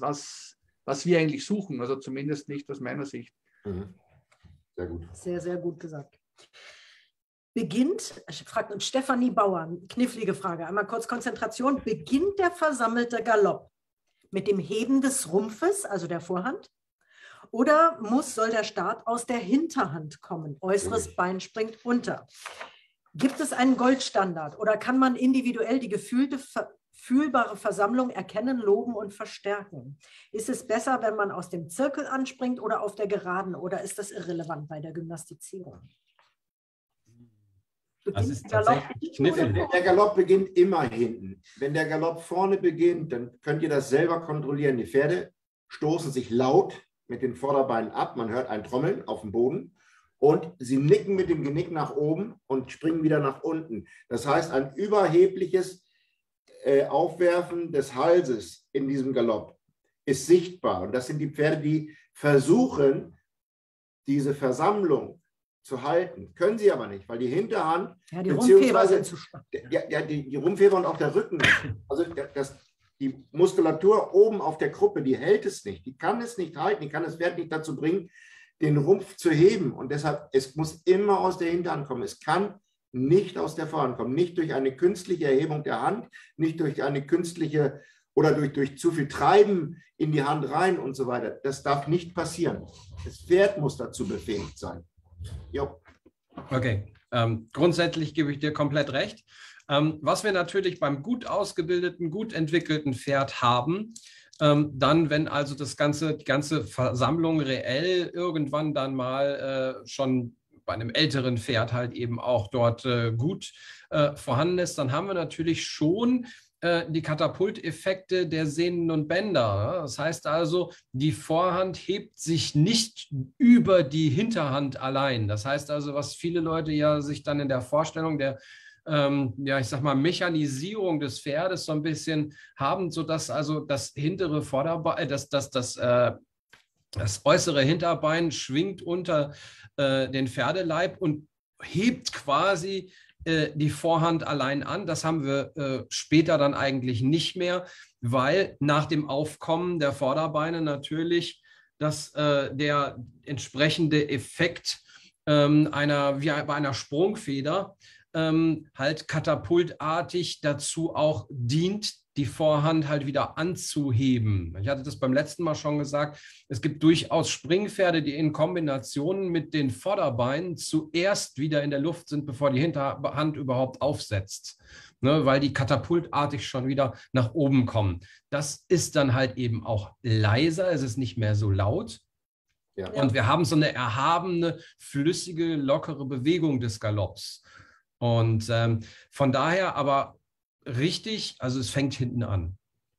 was wir eigentlich suchen, also zumindest nicht aus meiner Sicht. Sehr gut. Sehr, sehr gut gesagt. Fragt uns Stefanie Bauer, knifflige Frage, einmal kurz Konzentration. Beginnt der versammelte Galopp mit dem Heben des Rumpfes, also der Vorhand, oder soll der Start aus der Hinterhand kommen? Äußeres Bein springt unter. Gibt es einen Goldstandard oder kann man individuell die fühlbare Versammlung erkennen, loben und verstärken? Ist es besser, wenn man aus dem Zirkel anspringt oder auf der Geraden, oder ist das irrelevant bei der Gymnastizierung? Das ist tatsächlich knifflig. Der Galopp beginnt immer hinten. Wenn der Galopp vorne beginnt, dann könnt ihr das selber kontrollieren. Die Pferde stoßen sich laut mit den Vorderbeinen ab. Man hört ein Trommeln auf dem Boden. Und sie nicken mit dem Genick nach oben und springen wieder nach unten. Das heißt, ein überhebliches Aufwerfen des Halses in diesem Galopp ist sichtbar. Und das sind die Pferde, die versuchen, diese Versammlung zu halten. Können sie aber nicht, weil die Hinterhand, ja, die Rumpfheber sind zu stark. Die Rumpfheber und auch der Rücken, also die Muskulatur oben auf der Kruppe, die hält es nicht. Die kann es nicht halten, die kann das Pferd nicht dazu bringen, den Rumpf zu heben. Und deshalb, es muss immer aus der Hinterhand kommen. Es kann nicht aus der Vorhand kommen. Nicht durch eine künstliche Erhebung der Hand, nicht durch eine künstliche oder durch zu viel Treiben in die Hand rein und so weiter. Das darf nicht passieren. Das Pferd muss dazu befähigt sein. Jo. Okay, grundsätzlich gebe ich dir komplett recht. Was wir natürlich beim gut ausgebildeten, gut entwickelten Pferd haben, dann, wenn also die ganze Versammlung reell irgendwann dann mal schon bei einem älteren Pferd halt eben auch dort gut vorhanden ist, dann haben wir natürlich schon die Katapulteffekte der Sehnen und Bänder. Das heißt also, die Vorhand hebt sich nicht über die Hinterhand allein. Das heißt also, was viele Leute ja sich dann in der Vorstellung der ich sag mal, Mechanisierung des Pferdes so ein bisschen haben, sodass also das hintere Vorderbein, das äußere Hinterbein schwingt unter den Pferdeleib und hebt quasi die Vorhand allein an. Das haben wir später dann eigentlich nicht mehr, weil nach dem Aufkommen der Vorderbeine natürlich der entsprechende Effekt wie bei einer Sprungfeder halt katapultartig dazu auch dient, die Vorhand halt wieder anzuheben. Ich hatte das beim letzten Mal schon gesagt, es gibt durchaus Springpferde, die in Kombination mit den Vorderbeinen zuerst wieder in der Luft sind, bevor die Hinterhand überhaupt aufsetzt, ne, weil die katapultartig schon wieder nach oben kommen. Das ist dann halt eben auch leiser, es ist nicht mehr so laut. Ja. Und wir haben so eine erhabene, flüssige, lockere Bewegung des Galopps. Und von daher aber richtig, also es fängt hinten an.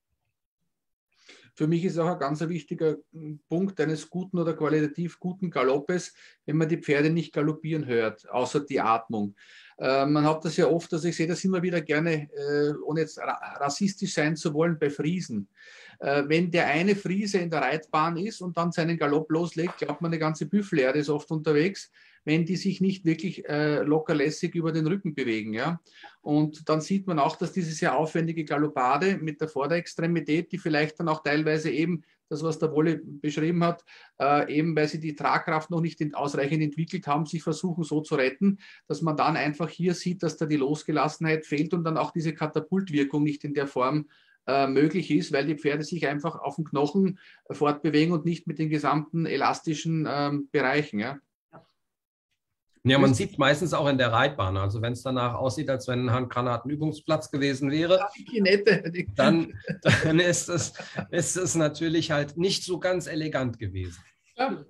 Für mich ist auch ein ganz wichtiger Punkt eines guten oder qualitativ guten Galoppes, wenn man die Pferde nicht galoppieren hört, außer die Atmung. Man hat das ja oft, also ich sehe das immer wieder gerne, ohne jetzt rassistisch sein zu wollen, bei Friesen. Wenn der eine Friese in der Reitbahn ist und dann seinen Galopp loslegt, glaubt man, eine ganze Büffelherde ist oft unterwegs, wenn die sich nicht wirklich lockerlässig über den Rücken bewegen. Ja? Und dann sieht man auch, dass diese sehr aufwendige Galoppade mit der Vorderextremität, die vielleicht dann auch teilweise eben, das was der Wolle beschrieben hat, eben weil sie die Tragkraft noch nicht ausreichend entwickelt haben, sich versuchen so zu retten, dass man dann einfach hier sieht, dass da die Losgelassenheit fehlt und dann auch diese Katapultwirkung nicht in der Form möglich ist, weil die Pferde sich einfach auf den Knochen fortbewegen und nicht mit den gesamten elastischen Bereichen. Ja? Ja, man sieht es meistens auch in der Reitbahn. Also wenn es danach aussieht, als wenn ein Handgranatenübungsplatz gewesen wäre, dann ist es natürlich halt nicht so ganz elegant gewesen. Ja.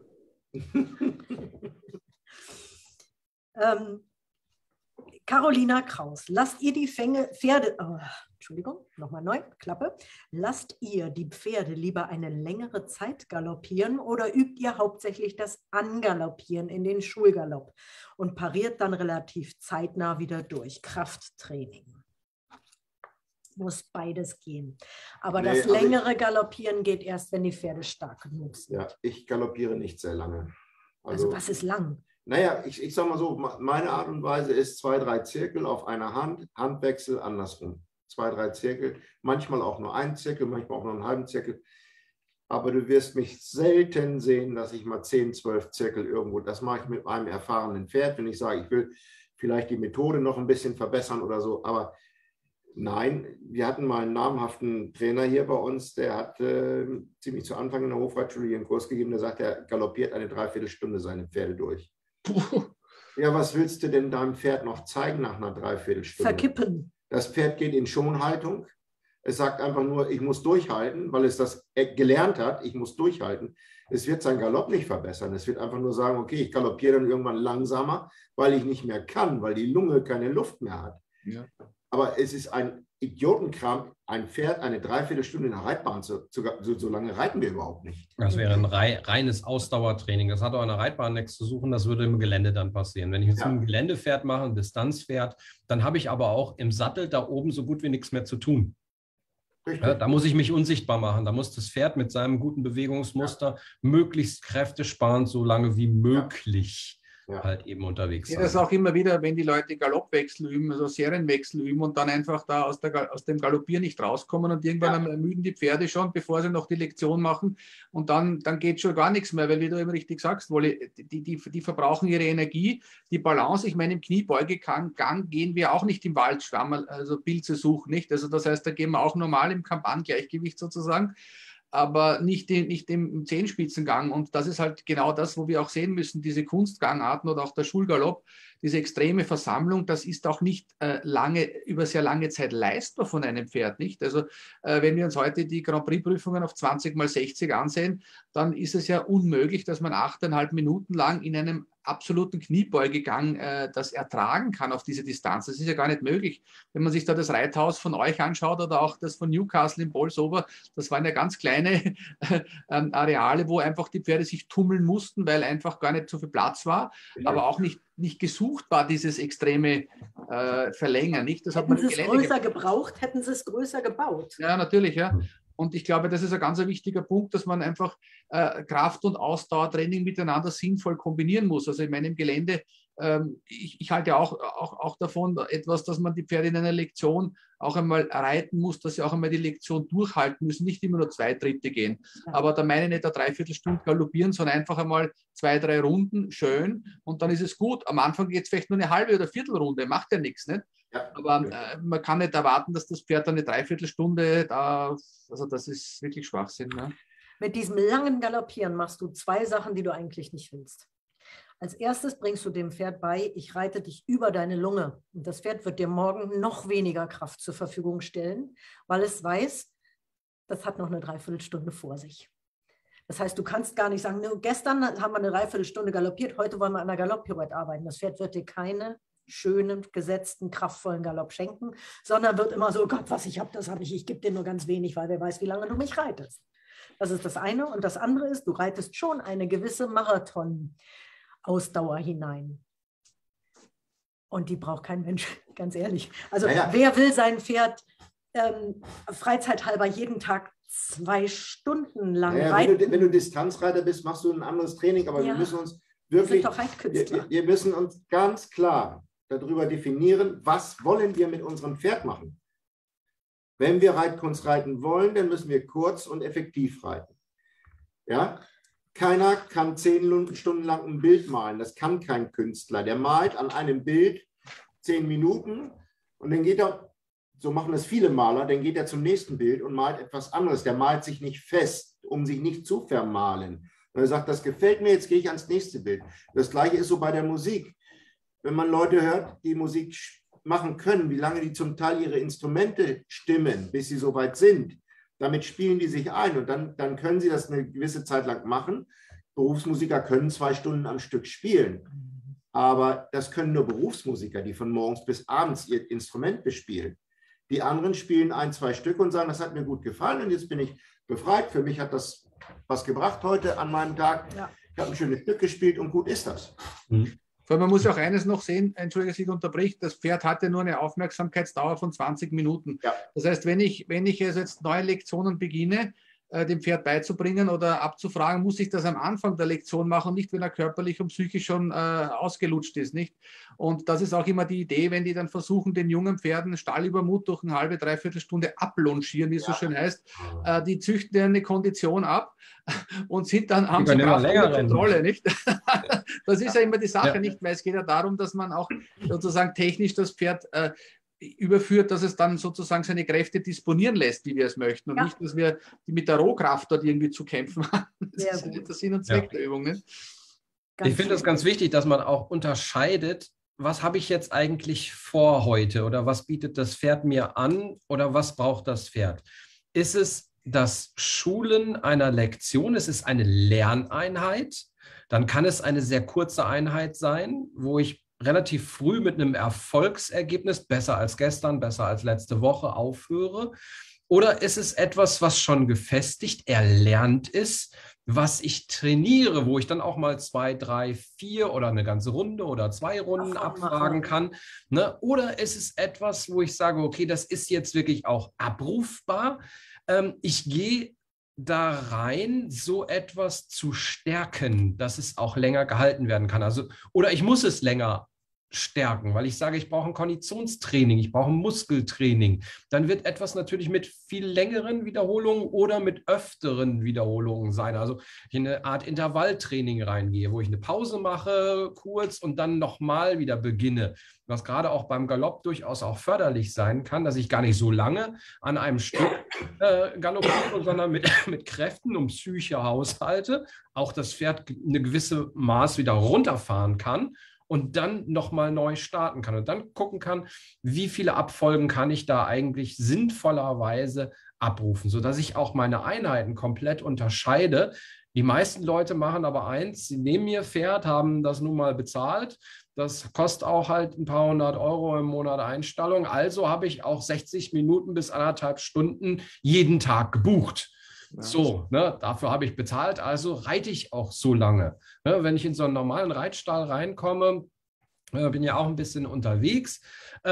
Carolina Kraus, lasst ihr die Pferde, Entschuldigung, nochmal neu, Klappe. Lasst ihr die Pferde lieber eine längere Zeit galoppieren oder übt ihr hauptsächlich das Angaloppieren in den Schulgalopp und pariert dann relativ zeitnah wieder durch? Krafttraining. Muss beides gehen. Aber das längere Galoppieren geht erst, wenn die Pferde stark genug sind. Ja, ich galoppiere nicht sehr lange. Also was ist lang? Naja, ich sage mal so, meine Art und Weise ist 2, 3 Zirkel auf einer Hand, Handwechsel andersrum. 2, 3 Zirkel, manchmal auch nur einen Zirkel, manchmal auch nur einen halben Zirkel. Aber du wirst mich selten sehen, dass ich mal 10, 12 Zirkel irgendwo, das mache ich mit einem erfahrenen Pferd, wenn ich sage, ich will vielleicht die Methode noch ein bisschen verbessern oder so. Aber nein, wir hatten mal einen namhaften Trainer hier bei uns, der hat ziemlich zu Anfang in der Hofreitschule hier einen Kurs gegeben, der sagt, er galoppiert eine Dreiviertelstunde seine Pferde durch. Ja, was willst du denn deinem Pferd noch zeigen nach einer Dreiviertelstunde? Verkippen. Das Pferd geht in Schonhaltung, Es sagt einfach nur, ich muss durchhalten, weil es das gelernt hat, ich muss durchhalten. Es wird seinen Galopp nicht verbessern. Es wird einfach nur sagen, okay, ich galoppiere dann irgendwann langsamer, weil ich nicht mehr kann, weil die Lunge keine Luft mehr hat. Ja. Aber es ist ein Idiotenkram, ein Pferd eine Dreiviertelstunde in der Reitbahn, so lange reiten wir überhaupt nicht. Das wäre ein reines Ausdauertraining. Das hat auch an der Reitbahn nichts zu suchen, das würde im Gelände dann passieren. Wenn ich jetzt ein Geländepferd mache, ein Distanzpferd, dann habe ich aber auch im Sattel da oben so gut wie nichts mehr zu tun. Ja, da muss ich mich unsichtbar machen. Da muss das Pferd mit seinem guten Bewegungsmuster möglichst kräftesparend so lange wie möglich halt eben unterwegs sein. Ich sehe das auch immer wieder, wenn die Leute Galoppwechsel üben, also Serienwechsel üben und dann einfach da aus dem Galoppieren nicht rauskommen und irgendwann ermüden die Pferde schon, bevor sie noch die Lektion machen und dann geht schon gar nichts mehr, weil wie du immer richtig sagst, Wolli, die verbrauchen ihre Energie, die Balance, ich meine im Kniebeugegang gehen wir auch nicht im Waldschwamm, also Pilze suchen nicht, also das heißt, da gehen wir auch normal im Kampangleichgewicht sozusagen, aber nicht im Zehenspitzengang. Und das ist halt genau das, wo wir auch sehen müssen, diese Kunstgangarten oder auch der Schulgalopp, diese extreme Versammlung, das ist auch nicht über sehr lange Zeit leistbar von einem Pferd, nicht? Also wenn wir uns heute die Grand Prix-Prüfungen auf 20x60 ansehen, dann ist es ja unmöglich, dass man 8,5 Minuten lang in einem absoluten Kniebeugegang das ertragen kann auf diese Distanz. Das ist ja gar nicht möglich. Wenn man sich da das Reithaus von euch anschaut oder auch das von Newcastle in Bolsover, das waren ja ganz kleine Areale, wo einfach die Pferde sich tummeln mussten, weil einfach gar nicht so viel Platz war, aber auch nicht gesucht war, dieses extreme Verlängern. Nicht? Das hätten sie es größer gebraucht, hätten sie es größer gebaut. Ja, natürlich, ja. Und ich glaube, das ist ein ganz wichtiger Punkt, dass man einfach Kraft- und Ausdauertraining miteinander sinnvoll kombinieren muss. Also ich meine, im Gelände, ich halte auch davon etwas, dass man die Pferde in einer Lektion auch einmal reiten muss, dass sie auch einmal die Lektion durchhalten müssen, nicht immer nur 2 Tritte gehen. Aber da meine ich nicht eine Dreiviertelstunde galoppieren, sondern einfach einmal 2, 3 Runden, schön, und dann ist es gut. Am Anfang geht es vielleicht nur eine halbe oder Viertelrunde, macht ja nichts, nicht? Ja. Aber man kann nicht erwarten, dass das Pferd dann eine Dreiviertelstunde, also das ist wirklich Schwachsinn. Ne? Mit diesem langen Galoppieren machst du 2 Sachen, die du eigentlich nicht willst. Als erstes bringst du dem Pferd bei, ich reite dich über deine Lunge. Und das Pferd wird dir morgen noch weniger Kraft zur Verfügung stellen, weil es weiß, das hat noch eine Dreiviertelstunde vor sich. Das heißt, du kannst gar nicht sagen, gestern haben wir eine Dreiviertelstunde galoppiert, heute wollen wir an der Galopppirouette arbeiten. Das Pferd wird dir keine schönen, gesetzten, kraftvollen Galopp schenken, sondern wird immer so, oh Gott, was ich habe, das habe ich, ich gebe dir nur ganz wenig, weil wer weiß, wie lange du mich reitest. Das ist das eine. Und das andere ist, du reitest schon eine gewisse Marathon-Ausdauer hinein. Und die braucht kein Mensch, ganz ehrlich. Also wer will sein Pferd freizeithalber jeden Tag 2 Stunden lang reiten? Wenn du Distanzreiter bist, machst du ein anderes Training, aber wir müssen uns wirklich, wir müssen uns ganz klar darüber definieren, was wollen wir mit unserem Pferd machen. Wenn wir Reitkunst reiten wollen, dann müssen wir kurz und effektiv reiten. Ja? Keiner kann 10 Stunden lang ein Bild malen. Das kann kein Künstler. Der malt an einem Bild 10 Minuten und dann geht er, so machen es viele Maler, dann geht er zum nächsten Bild und malt etwas anderes. Der malt sich nicht fest, um sich nicht zu vermalen. Und er sagt, das gefällt mir, jetzt gehe ich ans nächste Bild. Das Gleiche ist so bei der Musik. Wenn man Leute hört, die Musik machen können, wie lange die zum Teil ihre Instrumente stimmen, bis sie soweit sind, damit spielen die sich ein und dann können sie das eine gewisse Zeit lang machen. Berufsmusiker können 2 Stunden am Stück spielen, aber das können nur Berufsmusiker, die von morgens bis abends ihr Instrument bespielen. Die anderen spielen 1, 2 Stück und sagen, das hat mir gut gefallen und jetzt bin ich befreit. Für mich hat das was gebracht heute an meinem Tag. Ja. Ich habe ein schönes Stück gespielt und gut ist das. Weil man muss auch eines noch sehen, entschuldige, dass ich unterbricht, das Pferd hatte nur eine Aufmerksamkeitsdauer von 20 Minuten. Ja. Das heißt, wenn ich jetzt neue Lektionen beginne, dem Pferd beizubringen oder abzufragen, muss ich das am Anfang der Lektion machen, nicht wenn er körperlich und psychisch schon ausgelutscht ist. Nicht? Und das ist auch immer die Idee, wenn die dann versuchen, den jungen Pferden Stallübermut durch eine halbe, dreiviertel Stunde ablongieren, wie es so schön heißt, die züchten eine Kondition ab und sind dann am Kontrolle. Nicht? Das ist ja immer die Sache, nicht, weil es geht ja darum, dass man auch sozusagen technisch das Pferd überführt, dass es dann sozusagen seine Kräfte disponieren lässt, wie wir es möchten und nicht, dass wir mit der Rohkraft dort irgendwie zu kämpfen haben. Das ist nicht der Sinn und Zweck der Übung. Nicht? Ich finde es ganz wichtig, dass man auch unterscheidet, was habe ich jetzt eigentlich vor heute oder was bietet das Pferd mir an oder was braucht das Pferd? Ist es das Schulen einer Lektion? Ist es eine Lerneinheit? Dann kann es eine sehr kurze Einheit sein, wo ich relativ früh mit einem Erfolgsergebnis, besser als gestern, besser als letzte Woche, aufhöre. Oder ist es etwas, was schon gefestigt, erlernt ist, was ich trainiere, wo ich dann auch mal 2, 3, 4 oder eine ganze Runde oder 2 Runden abfragen kann? Ne? Oder ist es etwas, wo ich sage, okay, das ist jetzt wirklich auch abrufbar. Ich gehe da rein, so etwas zu stärken, dass es auch länger gehalten werden kann. Also, oder ich muss es länger stärken, weil ich sage, ich brauche ein Konditionstraining, ich brauche ein Muskeltraining. Dann wird etwas natürlich mit viel längeren Wiederholungen oder mit öfteren Wiederholungen sein. Also ich in eine Art Intervalltraining reingehe, wo ich eine Pause mache, kurz und dann nochmal wieder beginne. Was gerade auch beim Galopp durchaus auch förderlich sein kann, dass ich gar nicht so lange an einem Stück galoppiere, sondern mit Kräften und Psyche haushalte, auch das Pferd eine gewisse Maß wieder runterfahren kann und dann nochmal neu starten kann und dann gucken kann, wie viele Abfolgen kann ich da eigentlich sinnvollerweise abrufen, sodass ich auch meine Einheiten komplett unterscheide. Die meisten Leute machen aber eins, sie nehmen ihr Pferd, haben das nun mal bezahlt, das kostet auch halt ein paar 100 € im Monat Einstallung, also habe ich auch 60 Minuten bis 1,5 Stunden jeden Tag gebucht. So, ne, dafür habe ich bezahlt, also reite ich auch so lange. Ne, wenn ich in so einen normalen Reitstall reinkomme, bin ja auch ein bisschen unterwegs,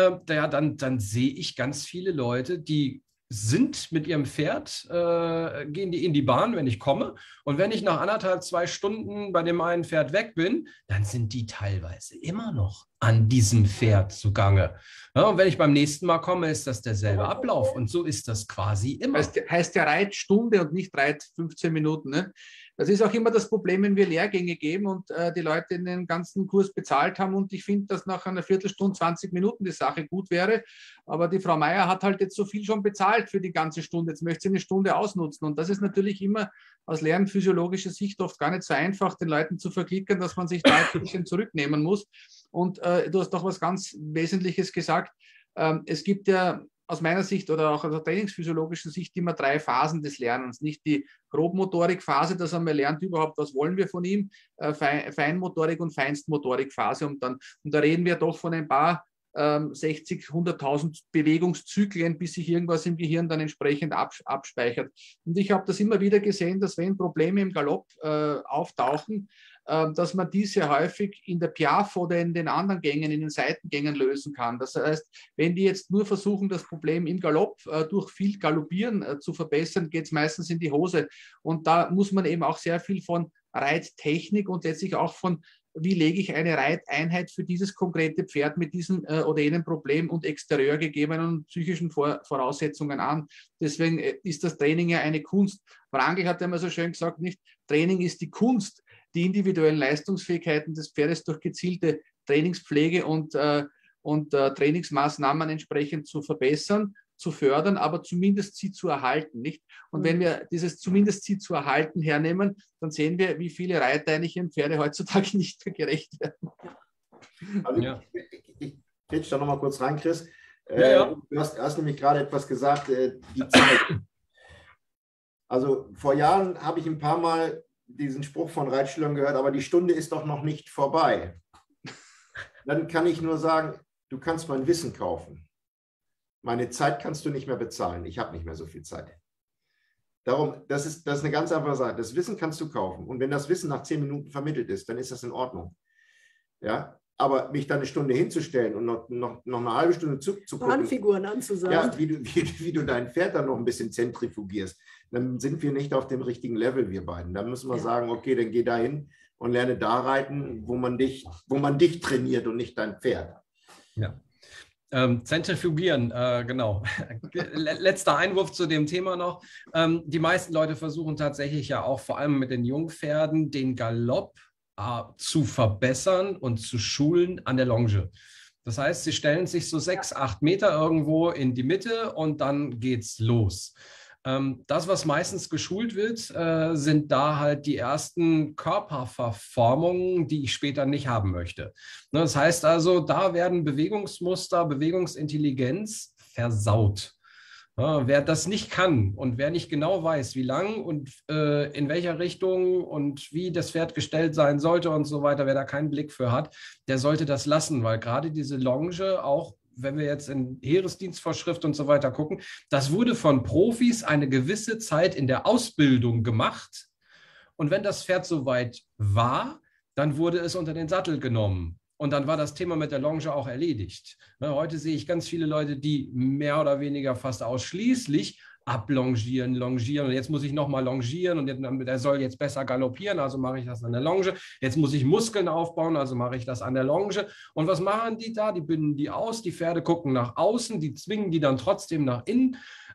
dann sehe ich ganz viele Leute, die sind mit ihrem Pferd, gehen die in die Bahn, wenn ich komme. Und wenn ich nach 1,5, 2 Stunden bei dem einen Pferd weg bin, dann sind die teilweise immer noch an diesem Pferd zugange. Ja, und wenn ich beim nächsten Mal komme, ist das derselbe Ablauf. Und so ist das quasi immer. Heißt ja Reitstunde und nicht Reit 15 Minuten. Ne? Das ist auch immer das Problem, wenn wir Lehrgänge geben und die Leute den ganzen Kurs bezahlt haben. Und ich finde, dass nach einer Viertelstunde, 20 Minuten die Sache gut wäre. Aber die Frau Meier hat halt jetzt so viel schon bezahlt für die ganze Stunde. Jetzt möchte sie eine Stunde ausnutzen. Und das ist natürlich immer aus lernphysiologischer Sicht oft gar nicht so einfach, den Leuten zu verklickern, dass man sich da ein bisschen zurücknehmen muss. Und du hast doch was ganz Wesentliches gesagt. Es gibt ja aus meiner Sicht oder auch aus der trainingsphysiologischen Sicht immer 3 Phasen des Lernens. Nicht die Grobmotorikphase, dass man lernt überhaupt, was wollen wir von ihm, Feinmotorik und Feinstmotorikphase. Und da reden wir doch von ein paar 60, 100.000 Bewegungszyklen, bis sich irgendwas im Gehirn dann entsprechend abspeichert. Und ich habe das immer wieder gesehen, dass wenn Probleme im Galopp auftauchen, dass man diese häufig in der Piaffe oder in den anderen Gängen, in den Seitengängen lösen kann. Das heißt, wenn die jetzt nur versuchen, das Problem im Galopp durch viel Galoppieren zu verbessern, geht es meistens in die Hose. Und da muss man eben auch sehr viel von Reittechnik und letztlich auch von, wie lege ich eine Reiteinheit für dieses konkrete Pferd mit diesem oder jenem Problem und exterieur gegebenen psychischen Voraussetzungen an. Deswegen ist das Training ja eine Kunst. Wrangel hat einmal so schön gesagt, nicht Training ist die Kunst, die individuellen Leistungsfähigkeiten des Pferdes durch gezielte Trainingspflege und Trainingsmaßnahmen entsprechend zu verbessern, zu fördern, aber zumindest sie zu erhalten, nicht? Und wenn wir dieses zumindest sie zu erhalten hernehmen, dann sehen wir, wie viele Reiter eigentlich ihren Pferde heutzutage nicht mehr gerecht werden. Also ich pitch da nochmal kurz rein, Chris. Ja. Du hast nämlich gerade etwas gesagt, die Zeit. Also vor Jahren habe ich ein paar Mal diesen Spruch von Reitschülern gehört, aber die Stunde ist doch noch nicht vorbei. Dann kann ich nur sagen, du kannst mein Wissen kaufen. Meine Zeit kannst du nicht mehr bezahlen. Ich habe nicht mehr so viel Zeit. Darum, das ist eine ganz einfache Sache. Das Wissen kannst du kaufen. Und wenn das Wissen nach 10 Minuten vermittelt ist, dann ist das in Ordnung. Ja? Aber mich da eine Stunde hinzustellen und noch eine halbe Stunde zu gucken, Bahnfiguren anzusagen. Ja, wie du dein Pferd dann noch ein bisschen zentrifugierst, dann sind wir nicht auf dem richtigen Level, wir beiden. Dann müssen wir sagen, okay, dann geh da hin und lerne da reiten, wo man dich trainiert und nicht dein Pferd. Ja. Zentrifugieren, genau. Letzter Einwurf zu dem Thema noch. Die meisten Leute versuchen tatsächlich ja auch vor allem mit den Jungpferden den Galopp zu verbessern und zu schulen an der Longe. Das heißt, sie stellen sich so 6, 8 Meter irgendwo in die Mitte und dann geht's los. Das, was meistens geschult wird, sind da halt die ersten Körperverformungen, die ich später nicht haben möchte. Das heißt also, da werden Bewegungsmuster, Bewegungsintelligenz versaut. Ja, wer das nicht kann und wer nicht genau weiß, wie lang und in welcher Richtung und wie das Pferd gestellt sein sollte und so weiter, wer da keinen Blick für hat, der sollte das lassen, weil gerade diese Longe, auch wenn wir jetzt in Heeresdienstvorschrift und so weiter gucken, das wurde von Profis eine gewisse Zeit in der Ausbildung gemacht. Und wenn das Pferd soweit war, dann wurde es unter den Sattel genommen. Und dann war das Thema mit der Longe auch erledigt. Heute sehe ich ganz viele Leute, die mehr oder weniger fast ausschließlich ablongieren, longieren. Und jetzt muss ich nochmal longieren und der soll jetzt besser galoppieren, also mache ich das an der Longe. Jetzt muss ich Muskeln aufbauen, also mache ich das an der Longe. Und was machen die da? Die binden die aus, die Pferde gucken nach außen, die zwingen die dann trotzdem nach innen.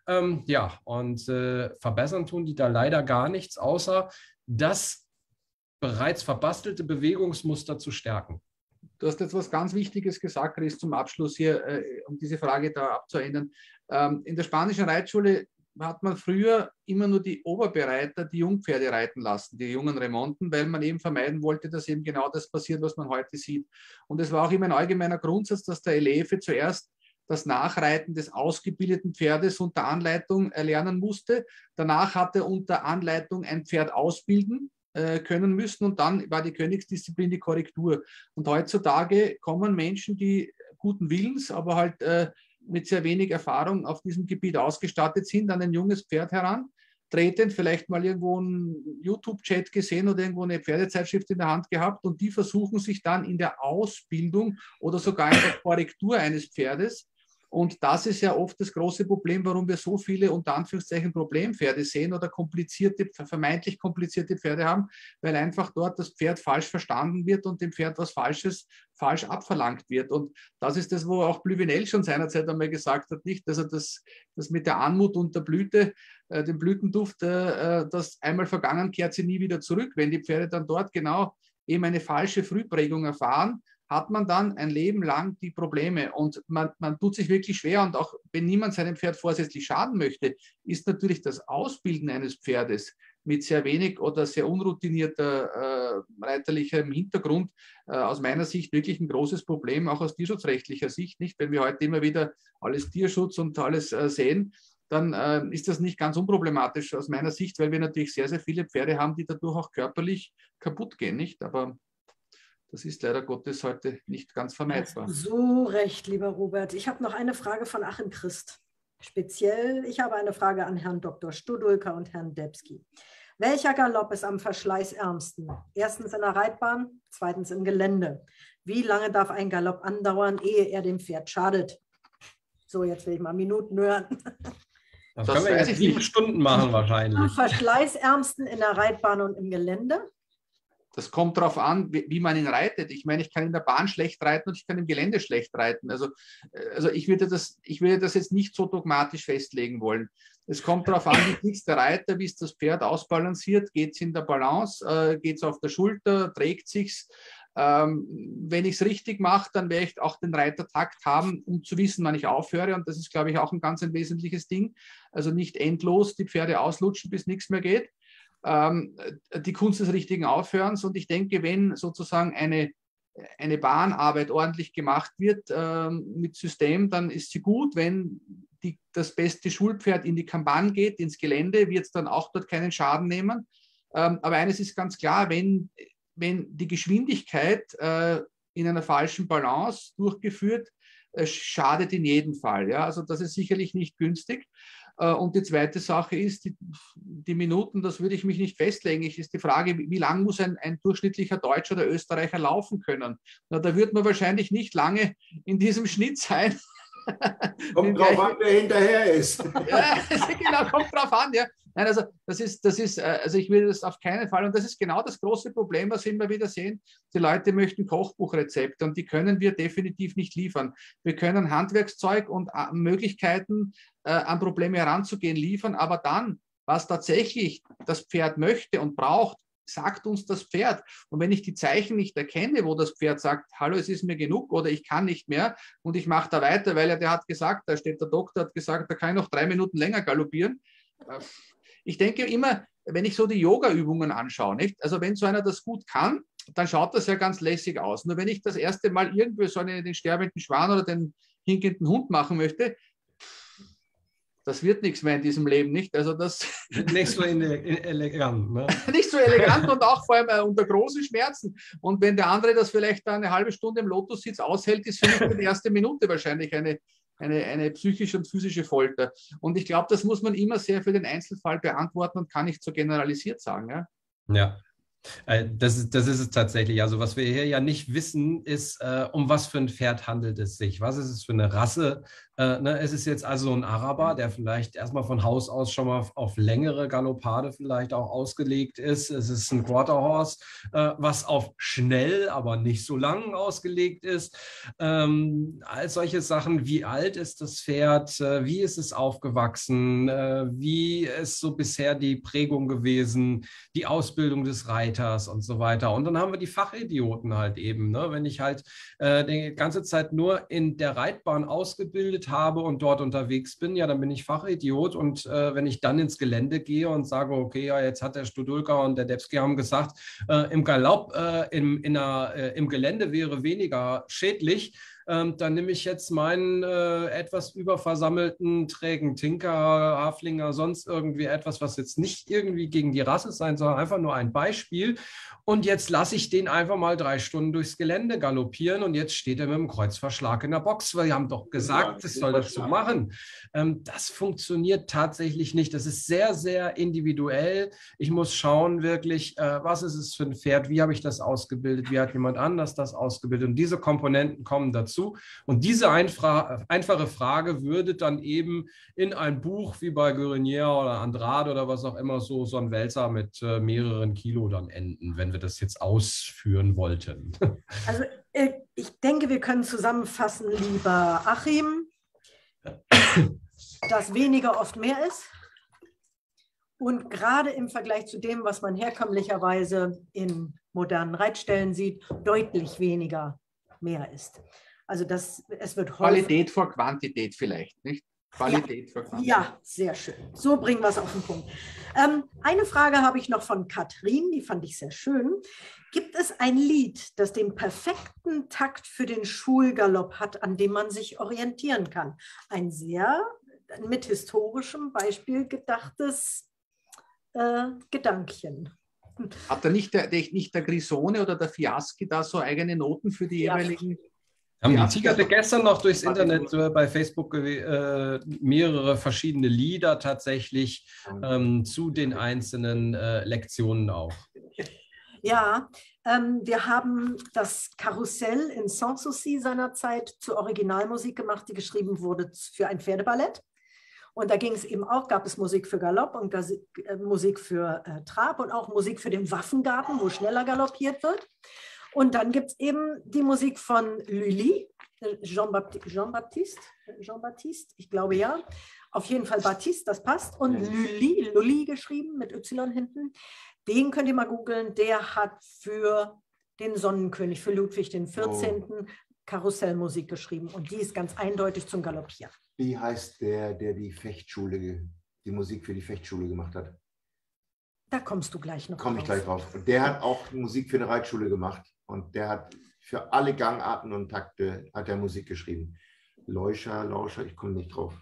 Verbessern tun die da leider gar nichts, außer das bereits verbastelte Bewegungsmuster zu stärken. Du hast jetzt was ganz Wichtiges gesagt, Chris, zum Abschluss hier, um diese Frage da abzuändern. In der spanischen Reitschule hat man früher immer nur die Oberbereiter, die Jungpferde reiten lassen, die jungen Remonten, weil man eben vermeiden wollte, dass eben genau das passiert, was man heute sieht. Und es war auch immer ein allgemeiner Grundsatz, dass der Elefe zuerst das Nachreiten des ausgebildeten Pferdes unter Anleitung erlernen musste. Danach hat er unter Anleitung ein Pferd ausbilden können müssen und dann war die Königsdisziplin die Korrektur. Und heutzutage kommen Menschen, die guten Willens, aber halt mit sehr wenig Erfahrung auf diesem Gebiet ausgestattet sind, an ein junges Pferd heran, treten, vielleicht mal irgendwo einen YouTube-Chat gesehen oder irgendwo eine Pferdezeitschrift in der Hand gehabt und die versuchen sich dann in der Ausbildung oder sogar in der Korrektur eines Pferdes. Und das ist ja oft das große Problem, warum wir so viele unter Anführungszeichen Problempferde sehen oder vermeintlich komplizierte Pferde haben, weil einfach dort das Pferd falsch verstanden wird und dem Pferd was falsch abverlangt wird. Und das ist das, wo auch Blüvinell schon seinerzeit einmal gesagt hat, nicht? Also das mit der Anmut und der Blüte, dem Blütenduft, das einmal vergangen, kehrt sie nie wieder zurück. Wenn die Pferde dann dort genau eben eine falsche Frühprägung erfahren, hat man dann ein Leben lang die Probleme und man tut sich wirklich schwer und auch wenn niemand seinem Pferd vorsätzlich schaden möchte, ist natürlich das Ausbilden eines Pferdes mit sehr wenig oder sehr unroutinierter reiterlichem Hintergrund aus meiner Sicht wirklich ein großes Problem, auch aus tierschutzrechtlicher Sicht, nicht? Wenn wir heute immer wieder alles Tierschutz und alles sehen, dann ist das nicht ganz unproblematisch aus meiner Sicht, weil wir natürlich sehr, sehr viele Pferde haben, die dadurch auch körperlich kaputt gehen, nicht? Aber das ist leider Gottes heute nicht ganz vermeidbar. So recht, lieber Robert. Ich habe noch eine Frage von Achim Christ. Speziell, ich habe eine Frage an Herrn Dr. Studulka und Herrn Debski. Welcher Galopp ist am verschleißärmsten? Erstens in der Reitbahn, zweitens im Gelände. Wie lange darf ein Galopp andauern, ehe er dem Pferd schadet? So, jetzt will ich mal Minuten hören. Das können wir jetzt 7 Stunden machen wahrscheinlich. Am verschleißärmsten in der Reitbahn und im Gelände? Das kommt darauf an, wie man ihn reitet. Ich meine, ich kann in der Bahn schlecht reiten und ich kann im Gelände schlecht reiten. Also ich würde das jetzt nicht so dogmatisch festlegen wollen. Es kommt darauf an, wie ist der Reiter, wie ist das Pferd ausbalanciert, geht es in der Balance, geht es auf der Schulter, trägt sich's. Wenn ich es richtig mache, dann werde ich auch den Reitertakt haben, um zu wissen, wann ich aufhöre. Und das ist, glaube ich, auch ein wesentliches Ding. Also nicht endlos die Pferde auslutschen, bis nichts mehr geht. Die Kunst des richtigen Aufhörens. Und ich denke, wenn sozusagen eine Bahnarbeit ordentlich gemacht wird mit System, dann ist sie gut. Wenn das beste Schulpferd in die Kamban geht, ins Gelände, wird es dann auch dort keinen Schaden nehmen. Aber eines ist ganz klar, wenn die Geschwindigkeit in einer falschen Balance durchgeführt, schadet in jedem Fall. Ja? Also das ist sicherlich nicht günstig. Und die zweite Sache ist, die Minuten, das würde ich mich nicht festlegen. Ist die Frage, wie lang muss ein durchschnittlicher Deutscher oder Österreicher laufen können? Na, da wird man wahrscheinlich nicht lange in diesem Schnitt sein. Kommt drauf an, wer hinterher ist. Ja, genau, kommt drauf an, ja. Nein, also also ich will das auf keinen Fall, und das ist genau das große Problem, was wir immer wieder sehen. Die Leute möchten Kochbuchrezepte und die können wir definitiv nicht liefern. Wir können Handwerkszeug und Möglichkeiten, an Probleme heranzugehen, liefern, aber dann, was tatsächlich das Pferd möchte und braucht, sagt uns das Pferd. Und wenn ich die Zeichen nicht erkenne, wo das Pferd sagt, hallo, es ist mir genug oder ich kann nicht mehr und ich mache da weiter, weil der hat gesagt, da steht der Doktor, hat gesagt, da kann ich noch 3 Minuten länger galoppieren, ich denke immer, wenn ich so die Yoga-Übungen anschaue, nicht? Also wenn so einer das gut kann, dann schaut das ja ganz lässig aus. Nur wenn ich das erste Mal irgendwie so den sterbenden Schwan oder den hinkenden Hund machen möchte, das wird nichts mehr in diesem Leben, nicht? Also das nicht so elegant. Ne? Nicht so elegant und auch vor allem unter großen Schmerzen. Und wenn der andere das vielleicht eine halbe Stunde im Lotus-Sitz aushält, ist für mich für die erste Minute wahrscheinlich eine psychische und physische Folter. Und ich glaube, das muss man immer sehr für den Einzelfall beantworten und kann nicht so generalisiert sagen. Ja. Ja. Das ist es tatsächlich. Also was wir hier ja nicht wissen, ist, um was für ein Pferd handelt es sich. Was ist es für eine Rasse? Es ist jetzt also ein Araber, der vielleicht erstmal von Haus aus schon mal auf längere Galoppade vielleicht auch ausgelegt ist. Es ist ein Quarter Horse, was auf schnell, aber nicht so lang ausgelegt ist. All solche Sachen. Wie alt ist das Pferd? Wie ist es aufgewachsen? Wie ist so bisher die Prägung gewesen? Die Ausbildung des Reiters und so weiter. Und dann haben wir die Fachidioten halt eben. Ne? Wenn ich halt die ganze Zeit nur in der Reitbahn ausgebildet habe und dort unterwegs bin, ja, dann bin ich Fachidiot. Und wenn ich dann ins Gelände gehe und sage, okay, ja, jetzt hat der Studulka und der Debski haben gesagt, im Galopp, im Gelände wäre weniger schädlich, dann nehme ich jetzt meinen etwas überversammelten, trägen Tinker, Haflinger, sonst irgendwie etwas, was jetzt nicht irgendwie gegen die Rasse sein soll, einfach nur ein Beispiel. Und jetzt lasse ich den einfach mal 3 Stunden durchs Gelände galoppieren und jetzt steht er mit dem Kreuzverschlag in der Box, weil wir haben doch gesagt, es soll das so machen. Das funktioniert tatsächlich nicht. Das ist sehr, sehr individuell. Ich muss schauen wirklich, was ist es für ein Pferd, wie habe ich das ausgebildet, wie hat jemand anders das ausgebildet und diese Komponenten kommen dazu. Und diese einfache Frage würde dann eben in ein Buch wie bei Guérinier oder Andrade oder was auch immer so ein Wälzer mit mehreren Kilo dann enden, wenn wir das jetzt ausführen wollten. Also ich denke, wir können zusammenfassen, lieber Achim, dass weniger oft mehr ist und gerade im Vergleich zu dem, was man herkömmlicherweise in modernen Reitstellen sieht, deutlich weniger mehr ist. Also es wird häufig... Qualität vor Quantität vielleicht, nicht? Qualität vor Quantität. Ja, sehr schön. So bringen wir es auf den Punkt. Eine Frage habe ich noch von Katrin, die fand ich sehr schön. Gibt es ein Lied, das den perfekten Takt für den Schulgalopp hat, an dem man sich orientieren kann? Ein sehr mit historischem Beispiel gedachtes Gedankchen. Hat da nicht der Grisone oder der Fiaschi da so eigene Noten für die jeweiligen... Die tickerte gestern noch durchs Internet bei Facebook mehrere verschiedene Lieder tatsächlich zu den einzelnen Lektionen auch. Ja, wir haben das Karussell in Sanssouci seinerzeit zur Originalmusik gemacht, die geschrieben wurde für ein Pferdeballett. Und da ging es eben auch, gab es Musik für Galopp und Musik für Trab und auch Musik für den Waffengarten, wo schneller galoppiert wird. Und dann gibt es eben die Musik von Lully, Jean-Baptiste, ich glaube ja. Auf jeden Fall Baptiste, das passt. Und Lully geschrieben mit Y hinten. Den könnt ihr mal googeln. Der hat für den Sonnenkönig, für Ludwig den 14. Karussellmusik geschrieben. Und die ist ganz eindeutig zum Galoppieren. Wie heißt der die Musik für die Fechtschule gemacht hat? Da kommst du gleich noch drauf. Komme ich gleich drauf. Und der hat auch Musik für eine Reitschule gemacht. Und der hat für alle Gangarten und Takte hat er Musik geschrieben. Lauscher, ich komme nicht drauf.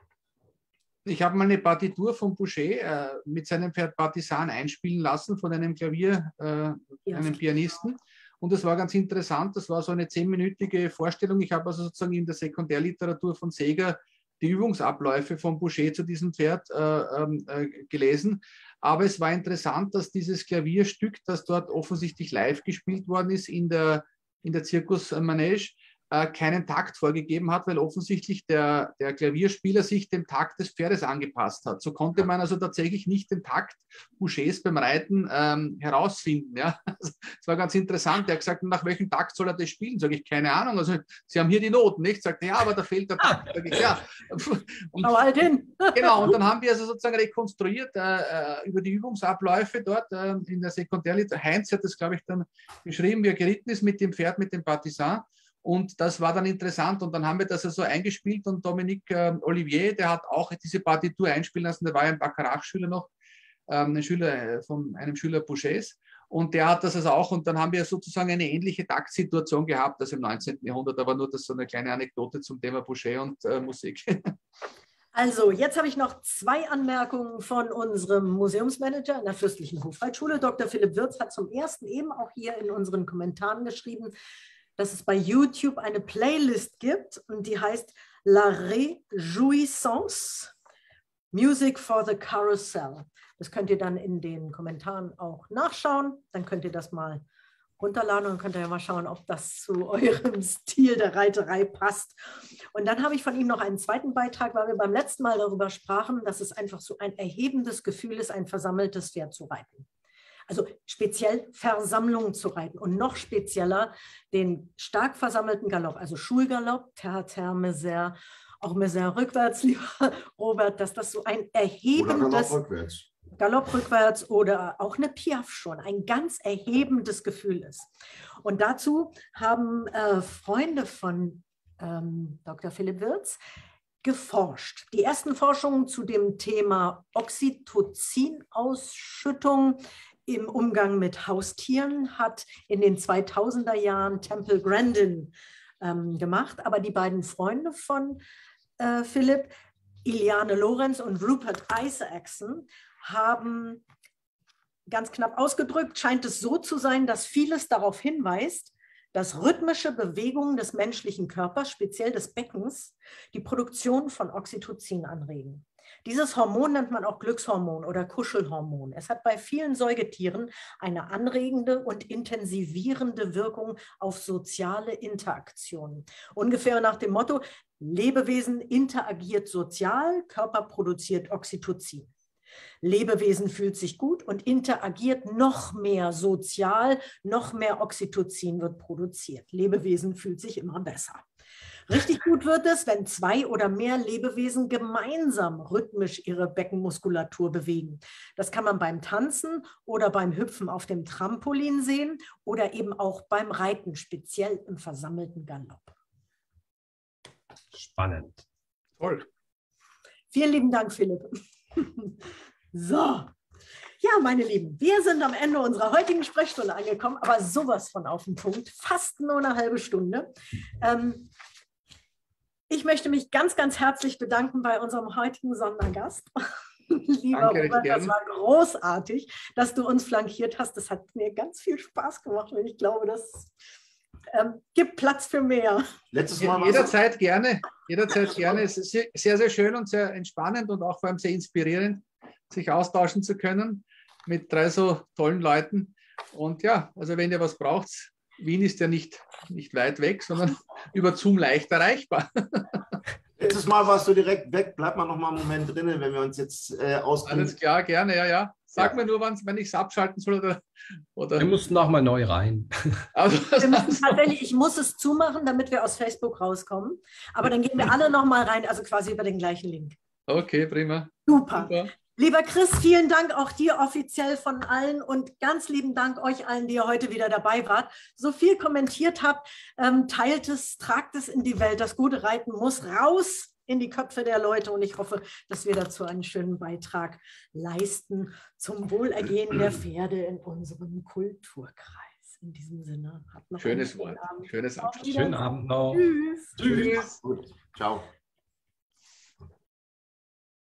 Ich habe mal eine Partitur von Boucher mit seinem Pferd Partisan einspielen lassen von einem einem Pianisten. Und das war ganz interessant. Das war so eine 10-minütige Vorstellung. Ich habe also sozusagen in der Sekundärliteratur von Seeger die Übungsabläufe von Boucher zu diesem Pferd gelesen. Aber es war interessant, dass dieses Klavierstück, das dort offensichtlich live gespielt worden ist in der Zirkusmanege, keinen Takt vorgegeben hat, weil offensichtlich der Klavierspieler sich dem Takt des Pferdes angepasst hat. So konnte man also tatsächlich nicht den Takt Bouchers beim Reiten herausfinden. Ja? Das war ganz interessant. Er hat gesagt, nach welchem Takt soll er das spielen? Sage ich, keine Ahnung. Also Sie haben hier die Noten, nicht? Sagt er, ja, aber da fehlt der Takt. Sag ich, ja. Und, schau halt hin. Genau, und dann haben wir also sozusagen rekonstruiert über die Übungsabläufe dort in der Sekundärliteratur. Heinz hat das, glaube ich, dann beschrieben, wie er geritten ist mit dem Pferd, mit dem Partisan. Und das war dann interessant. Und dann haben wir das also eingespielt. Und Dominique Olivier, der hat auch diese Partitur einspielen lassen. Der war ja ein Baccarat-Schüler noch, ein Schüler von einem Schüler Bouchers. Und der hat das also auch. Und dann haben wir sozusagen eine ähnliche Taktsituation gehabt, als im 19. Jahrhundert. Aber nur das so eine kleine Anekdote zum Thema Boucher und Musik. Also, jetzt habe ich noch 2 Anmerkungen von unserem Museumsmanager in der Fürstlichen Hofreitschule. Dr. Philipp Wirz hat zum ersten eben auch hier in unseren Kommentaren geschrieben, dass es bei YouTube eine Playlist gibt und die heißt La Réjouissance, Music for the Carousel. Das könnt ihr dann in den Kommentaren auch nachschauen. Dann könnt ihr das mal runterladen und könnt ihr ja mal schauen, ob das zu eurem Stil der Reiterei passt. Und dann habe ich von ihm noch einen zweiten Beitrag, weil wir beim letzten Mal darüber sprachen, dass es einfach so ein erhebendes Gefühl ist, ein versammeltes Pferd zu reiten. Also speziell Versammlungen zu reiten und noch spezieller den stark versammelten Galopp, also Schulgalopp, Terre, Mézère, auch Mézère rückwärts, lieber Robert, dass das so ein erhebendes... Oder Galopp rückwärts. Galopp rückwärts oder auch eine Piaffe schon, ein ganz erhebendes Gefühl ist. Und dazu haben Freunde von Dr. Philipp Wirz geforscht. Die ersten Forschungen zu dem Thema Oxytocin-Ausschüttung im Umgang mit Haustieren hat in den 2000er Jahren Temple Grandin gemacht. Aber die beiden Freunde von Philipp, Iliane Lorenz und Rupert Isaacson, haben ganz knapp ausgedrückt, scheint es so zu sein, dass vieles darauf hinweist, dass rhythmische Bewegungen des menschlichen Körpers, speziell des Beckens, die Produktion von Oxytocin anregen. Dieses Hormon nennt man auch Glückshormon oder Kuschelhormon. Es hat bei vielen Säugetieren eine anregende und intensivierende Wirkung auf soziale Interaktionen. Ungefähr nach dem Motto, Lebewesen interagiert sozial, Körper produziert Oxytocin. Lebewesen fühlt sich gut und interagiert noch mehr sozial, noch mehr Oxytocin wird produziert. Lebewesen fühlt sich immer besser. Richtig gut wird es, wenn 2 oder mehr Lebewesen gemeinsam rhythmisch ihre Beckenmuskulatur bewegen. Das kann man beim Tanzen oder beim Hüpfen auf dem Trampolin sehen oder eben auch beim Reiten, speziell im versammelten Galopp. Spannend. Toll. Vielen lieben Dank, Philipp. So, ja, meine Lieben, wir sind am Ende unserer heutigen Sprechstunde angekommen, aber sowas von auf den Punkt, fast nur eine halbe Stunde. Ich möchte mich ganz, ganz herzlich bedanken bei unserem heutigen Sondergast. Lieber Danke, Robert, das war großartig, dass du uns flankiert hast. Das hat mir ganz viel Spaß gemacht und ich glaube, das gibt Platz für mehr. Letztes Mal jederzeit gerne. Jederzeit gerne. Es ist sehr, sehr schön und sehr entspannend und auch vor allem sehr inspirierend, sich austauschen zu können mit 3 so tollen Leuten. Und ja, also wenn ihr was braucht, Wien ist ja nicht weit weg, sondern über Zoom leicht erreichbar. Letztes Mal warst du direkt weg. Bleib mal noch mal einen Moment drinnen, wenn wir uns jetzt ausbringen. Alles klar, gerne, ja. Sag mir nur, wenn ich es abschalten soll. Oder. Wir mussten noch mal neu rein. Also, tatsächlich, ich muss es zumachen, damit wir aus Facebook rauskommen. Aber dann gehen wir alle noch mal rein, also quasi über den gleichen Link. Okay, prima. Super. Lieber Chris, vielen Dank auch dir offiziell von allen und ganz lieben Dank euch allen, die ihr heute wieder dabei wart. So viel kommentiert habt, teilt es, tragt es in die Welt. Das gute Reiten muss raus in die Köpfe der Leute und ich hoffe, dass wir dazu einen schönen Beitrag leisten zum Wohlergehen der Pferde in unserem Kulturkreis. In diesem Sinne, habt noch schönes Wort, schönes Abschluss. Schönen Abend noch. Tschüss. Tschüss. Gut. Ciao.